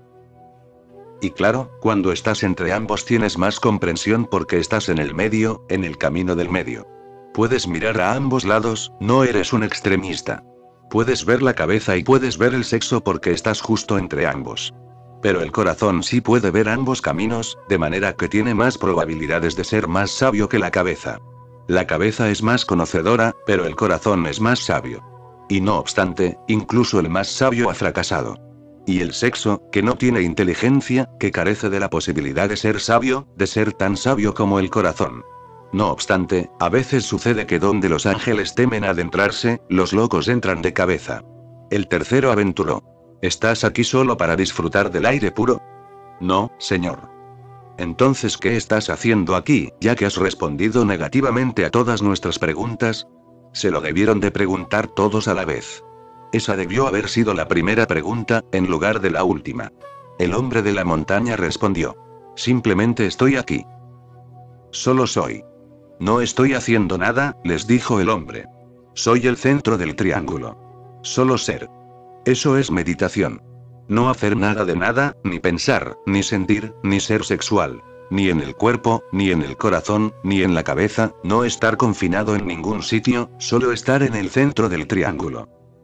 Y claro, cuando estás entre ambos tienes más comprensión porque estás en el medio, en el camino del medio. Puedes mirar a ambos lados, no eres un extremista. Puedes ver la cabeza y puedes ver el sexo porque estás justo entre ambos. Pero el corazón sí puede ver ambos caminos, de manera que tiene más probabilidades de ser más sabio que la cabeza. La cabeza es más conocedora, pero el corazón es más sabio. Y no obstante, incluso el más sabio ha fracasado. Y el sexo, que no tiene inteligencia, que carece de la posibilidad de ser sabio, de ser tan sabio como el corazón. No obstante, a veces sucede que donde los ángeles temen adentrarse, los locos entran de cabeza. El tercero aventuró. ¿Estás aquí solo para disfrutar del aire puro? No, señor. Entonces, ¿qué estás haciendo aquí, ya que has respondido negativamente a todas nuestras preguntas? Se lo debieron de preguntar todos a la vez. Esa debió haber sido la primera pregunta, en lugar de la última. El hombre de la montaña respondió. Simplemente estoy aquí. Solo soy. No estoy haciendo nada, les dijo el hombre. Soy el centro del triángulo. Solo ser. Eso es meditación. No hacer nada de nada, ni pensar, ni sentir, ni ser sexual. Ni en el cuerpo, ni en el corazón, ni en la cabeza, no estar confinado en ningún sitio, solo estar en el centro del triángulo.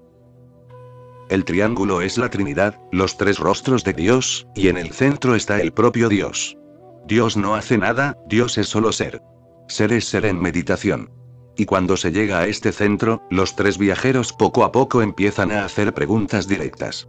El triángulo es la Trinidad, los tres rostros de Dios, y en el centro está el propio Dios. Dios no hace nada, Dios es solo ser. Ser es ser en meditación. Y cuando se llega a este centro, los tres viajeros poco a poco empiezan a hacer preguntas directas.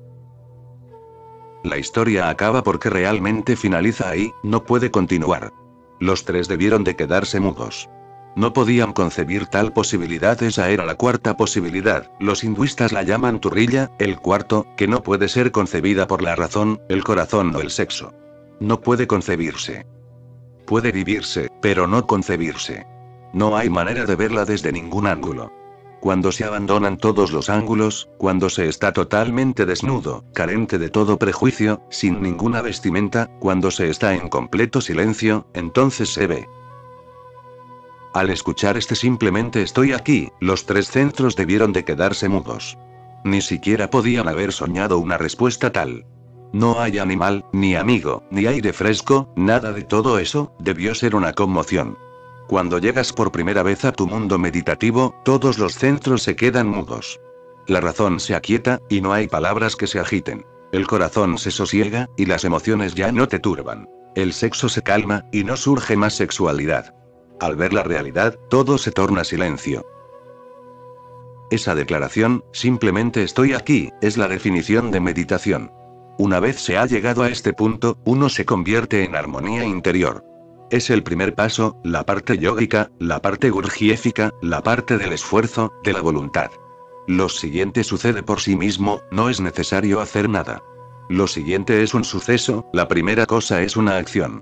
La historia acaba porque realmente finaliza ahí, no puede continuar. Los tres debieron de quedarse mudos. No podían concebir tal posibilidad, esa era la cuarta posibilidad, los hinduistas la llaman turrilla, el cuarto, que no puede ser concebida por la razón, el corazón o el sexo. No puede concebirse. Puede vivirse, pero no concebirse. No hay manera de verla desde ningún ángulo. Cuando se abandonan todos los ángulos, cuando se está totalmente desnudo, carente de todo prejuicio, sin ninguna vestimenta, cuando se está en completo silencio, entonces se ve. Al escuchar simplemente estoy aquí, los tres centros debieron de quedarse mudos. Ni siquiera podían haber soñado una respuesta tal. No hay animal, ni amigo, ni aire fresco, nada de todo eso, debió ser una conmoción. Cuando llegas por primera vez a tu mundo meditativo, todos los centros se quedan mudos. La razón se aquieta, y no hay palabras que se agiten. El corazón se sosiega, y las emociones ya no te turban. El sexo se calma, y no surge más sexualidad. Al ver la realidad, todo se torna silencio. Esa declaración, simplemente estoy aquí, es la definición de meditación. Una vez se ha llegado a este punto, uno se convierte en armonía interior. Es el primer paso, la parte yógica, la parte gurdjiéfica, la parte del esfuerzo, de la voluntad. Lo siguiente sucede por sí mismo, no es necesario hacer nada. Lo siguiente es un suceso, la primera cosa es una acción.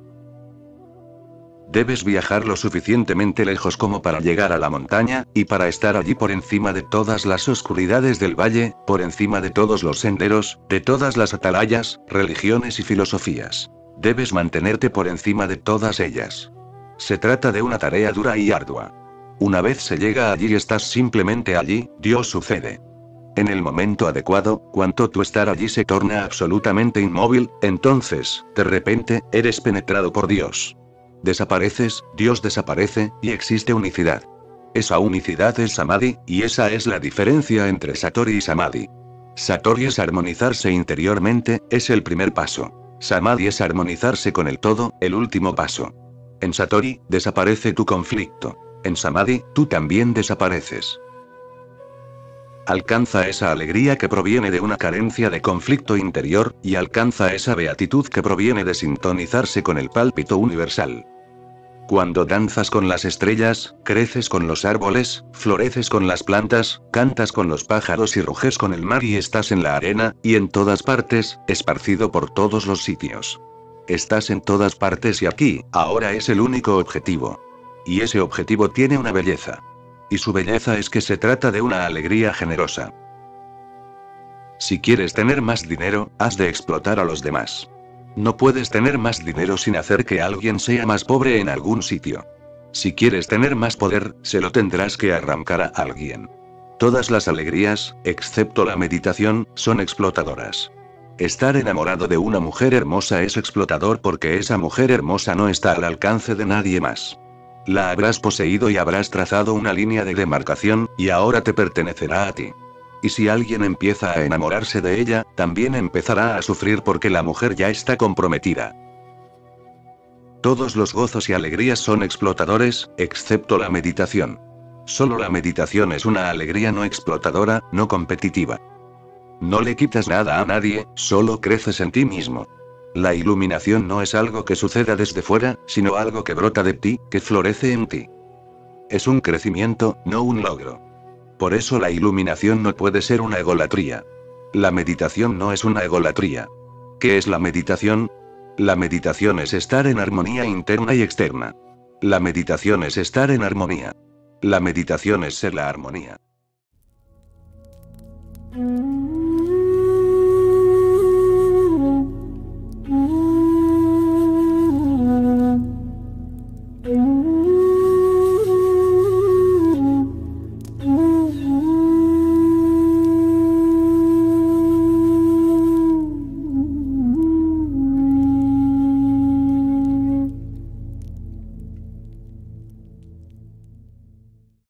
Debes viajar lo suficientemente lejos como para llegar a la montaña, y para estar allí por encima de todas las oscuridades del valle, por encima de todos los senderos, de todas las atalayas, religiones y filosofías. Debes mantenerte por encima de todas ellas. Se trata de una tarea dura y ardua. Una vez se llega allí y estás simplemente allí, Dios sucede. En el momento adecuado, cuando tu estar allí se torna absolutamente inmóvil, entonces, de repente, eres penetrado por Dios. Desapareces, Dios desaparece, y existe unicidad. Esa unicidad es Samadhi, y esa es la diferencia entre Satori y Samadhi. Satori es armonizarse interiormente, es el primer paso. Samadhi es armonizarse con el todo, el último paso. En Satori, desaparece tu conflicto. En Samadhi, tú también desapareces. Alcanza esa alegría que proviene de una carencia de conflicto interior, y alcanza esa beatitud que proviene de sintonizarse con el pálpito universal. Cuando danzas con las estrellas, creces con los árboles, floreces con las plantas, cantas con los pájaros y ruges con el mar y estás en la arena, y en todas partes, esparcido por todos los sitios. Estás en todas partes y aquí, ahora es el único objetivo. Y ese objetivo tiene una belleza. Y su belleza es que se trata de una alegría generosa. Si quieres tener más dinero, has de explotar a los demás. No puedes tener más dinero sin hacer que alguien sea más pobre en algún sitio. Si quieres tener más poder, se lo tendrás que arrancar a alguien. Todas las alegrías, excepto la meditación, son explotadoras. Estar enamorado de una mujer hermosa es explotador porque esa mujer hermosa no está al alcance de nadie más. La habrás poseído y habrás trazado una línea de demarcación, y ahora te pertenecerá a ti. Y si alguien empieza a enamorarse de ella, también empezará a sufrir porque la mujer ya está comprometida. Todos los gozos y alegrías son explotadores, excepto la meditación. Solo la meditación es una alegría no explotadora, no competitiva. No le quitas nada a nadie, solo creces en ti mismo. La iluminación no es algo que suceda desde fuera, sino algo que brota de ti, que florece en ti. Es un crecimiento, no un logro. Por eso la iluminación no puede ser una egolatría. La meditación no es una egolatría. ¿Qué es la meditación? La meditación es estar en armonía interna y externa. La meditación es estar en armonía. La meditación es ser la armonía.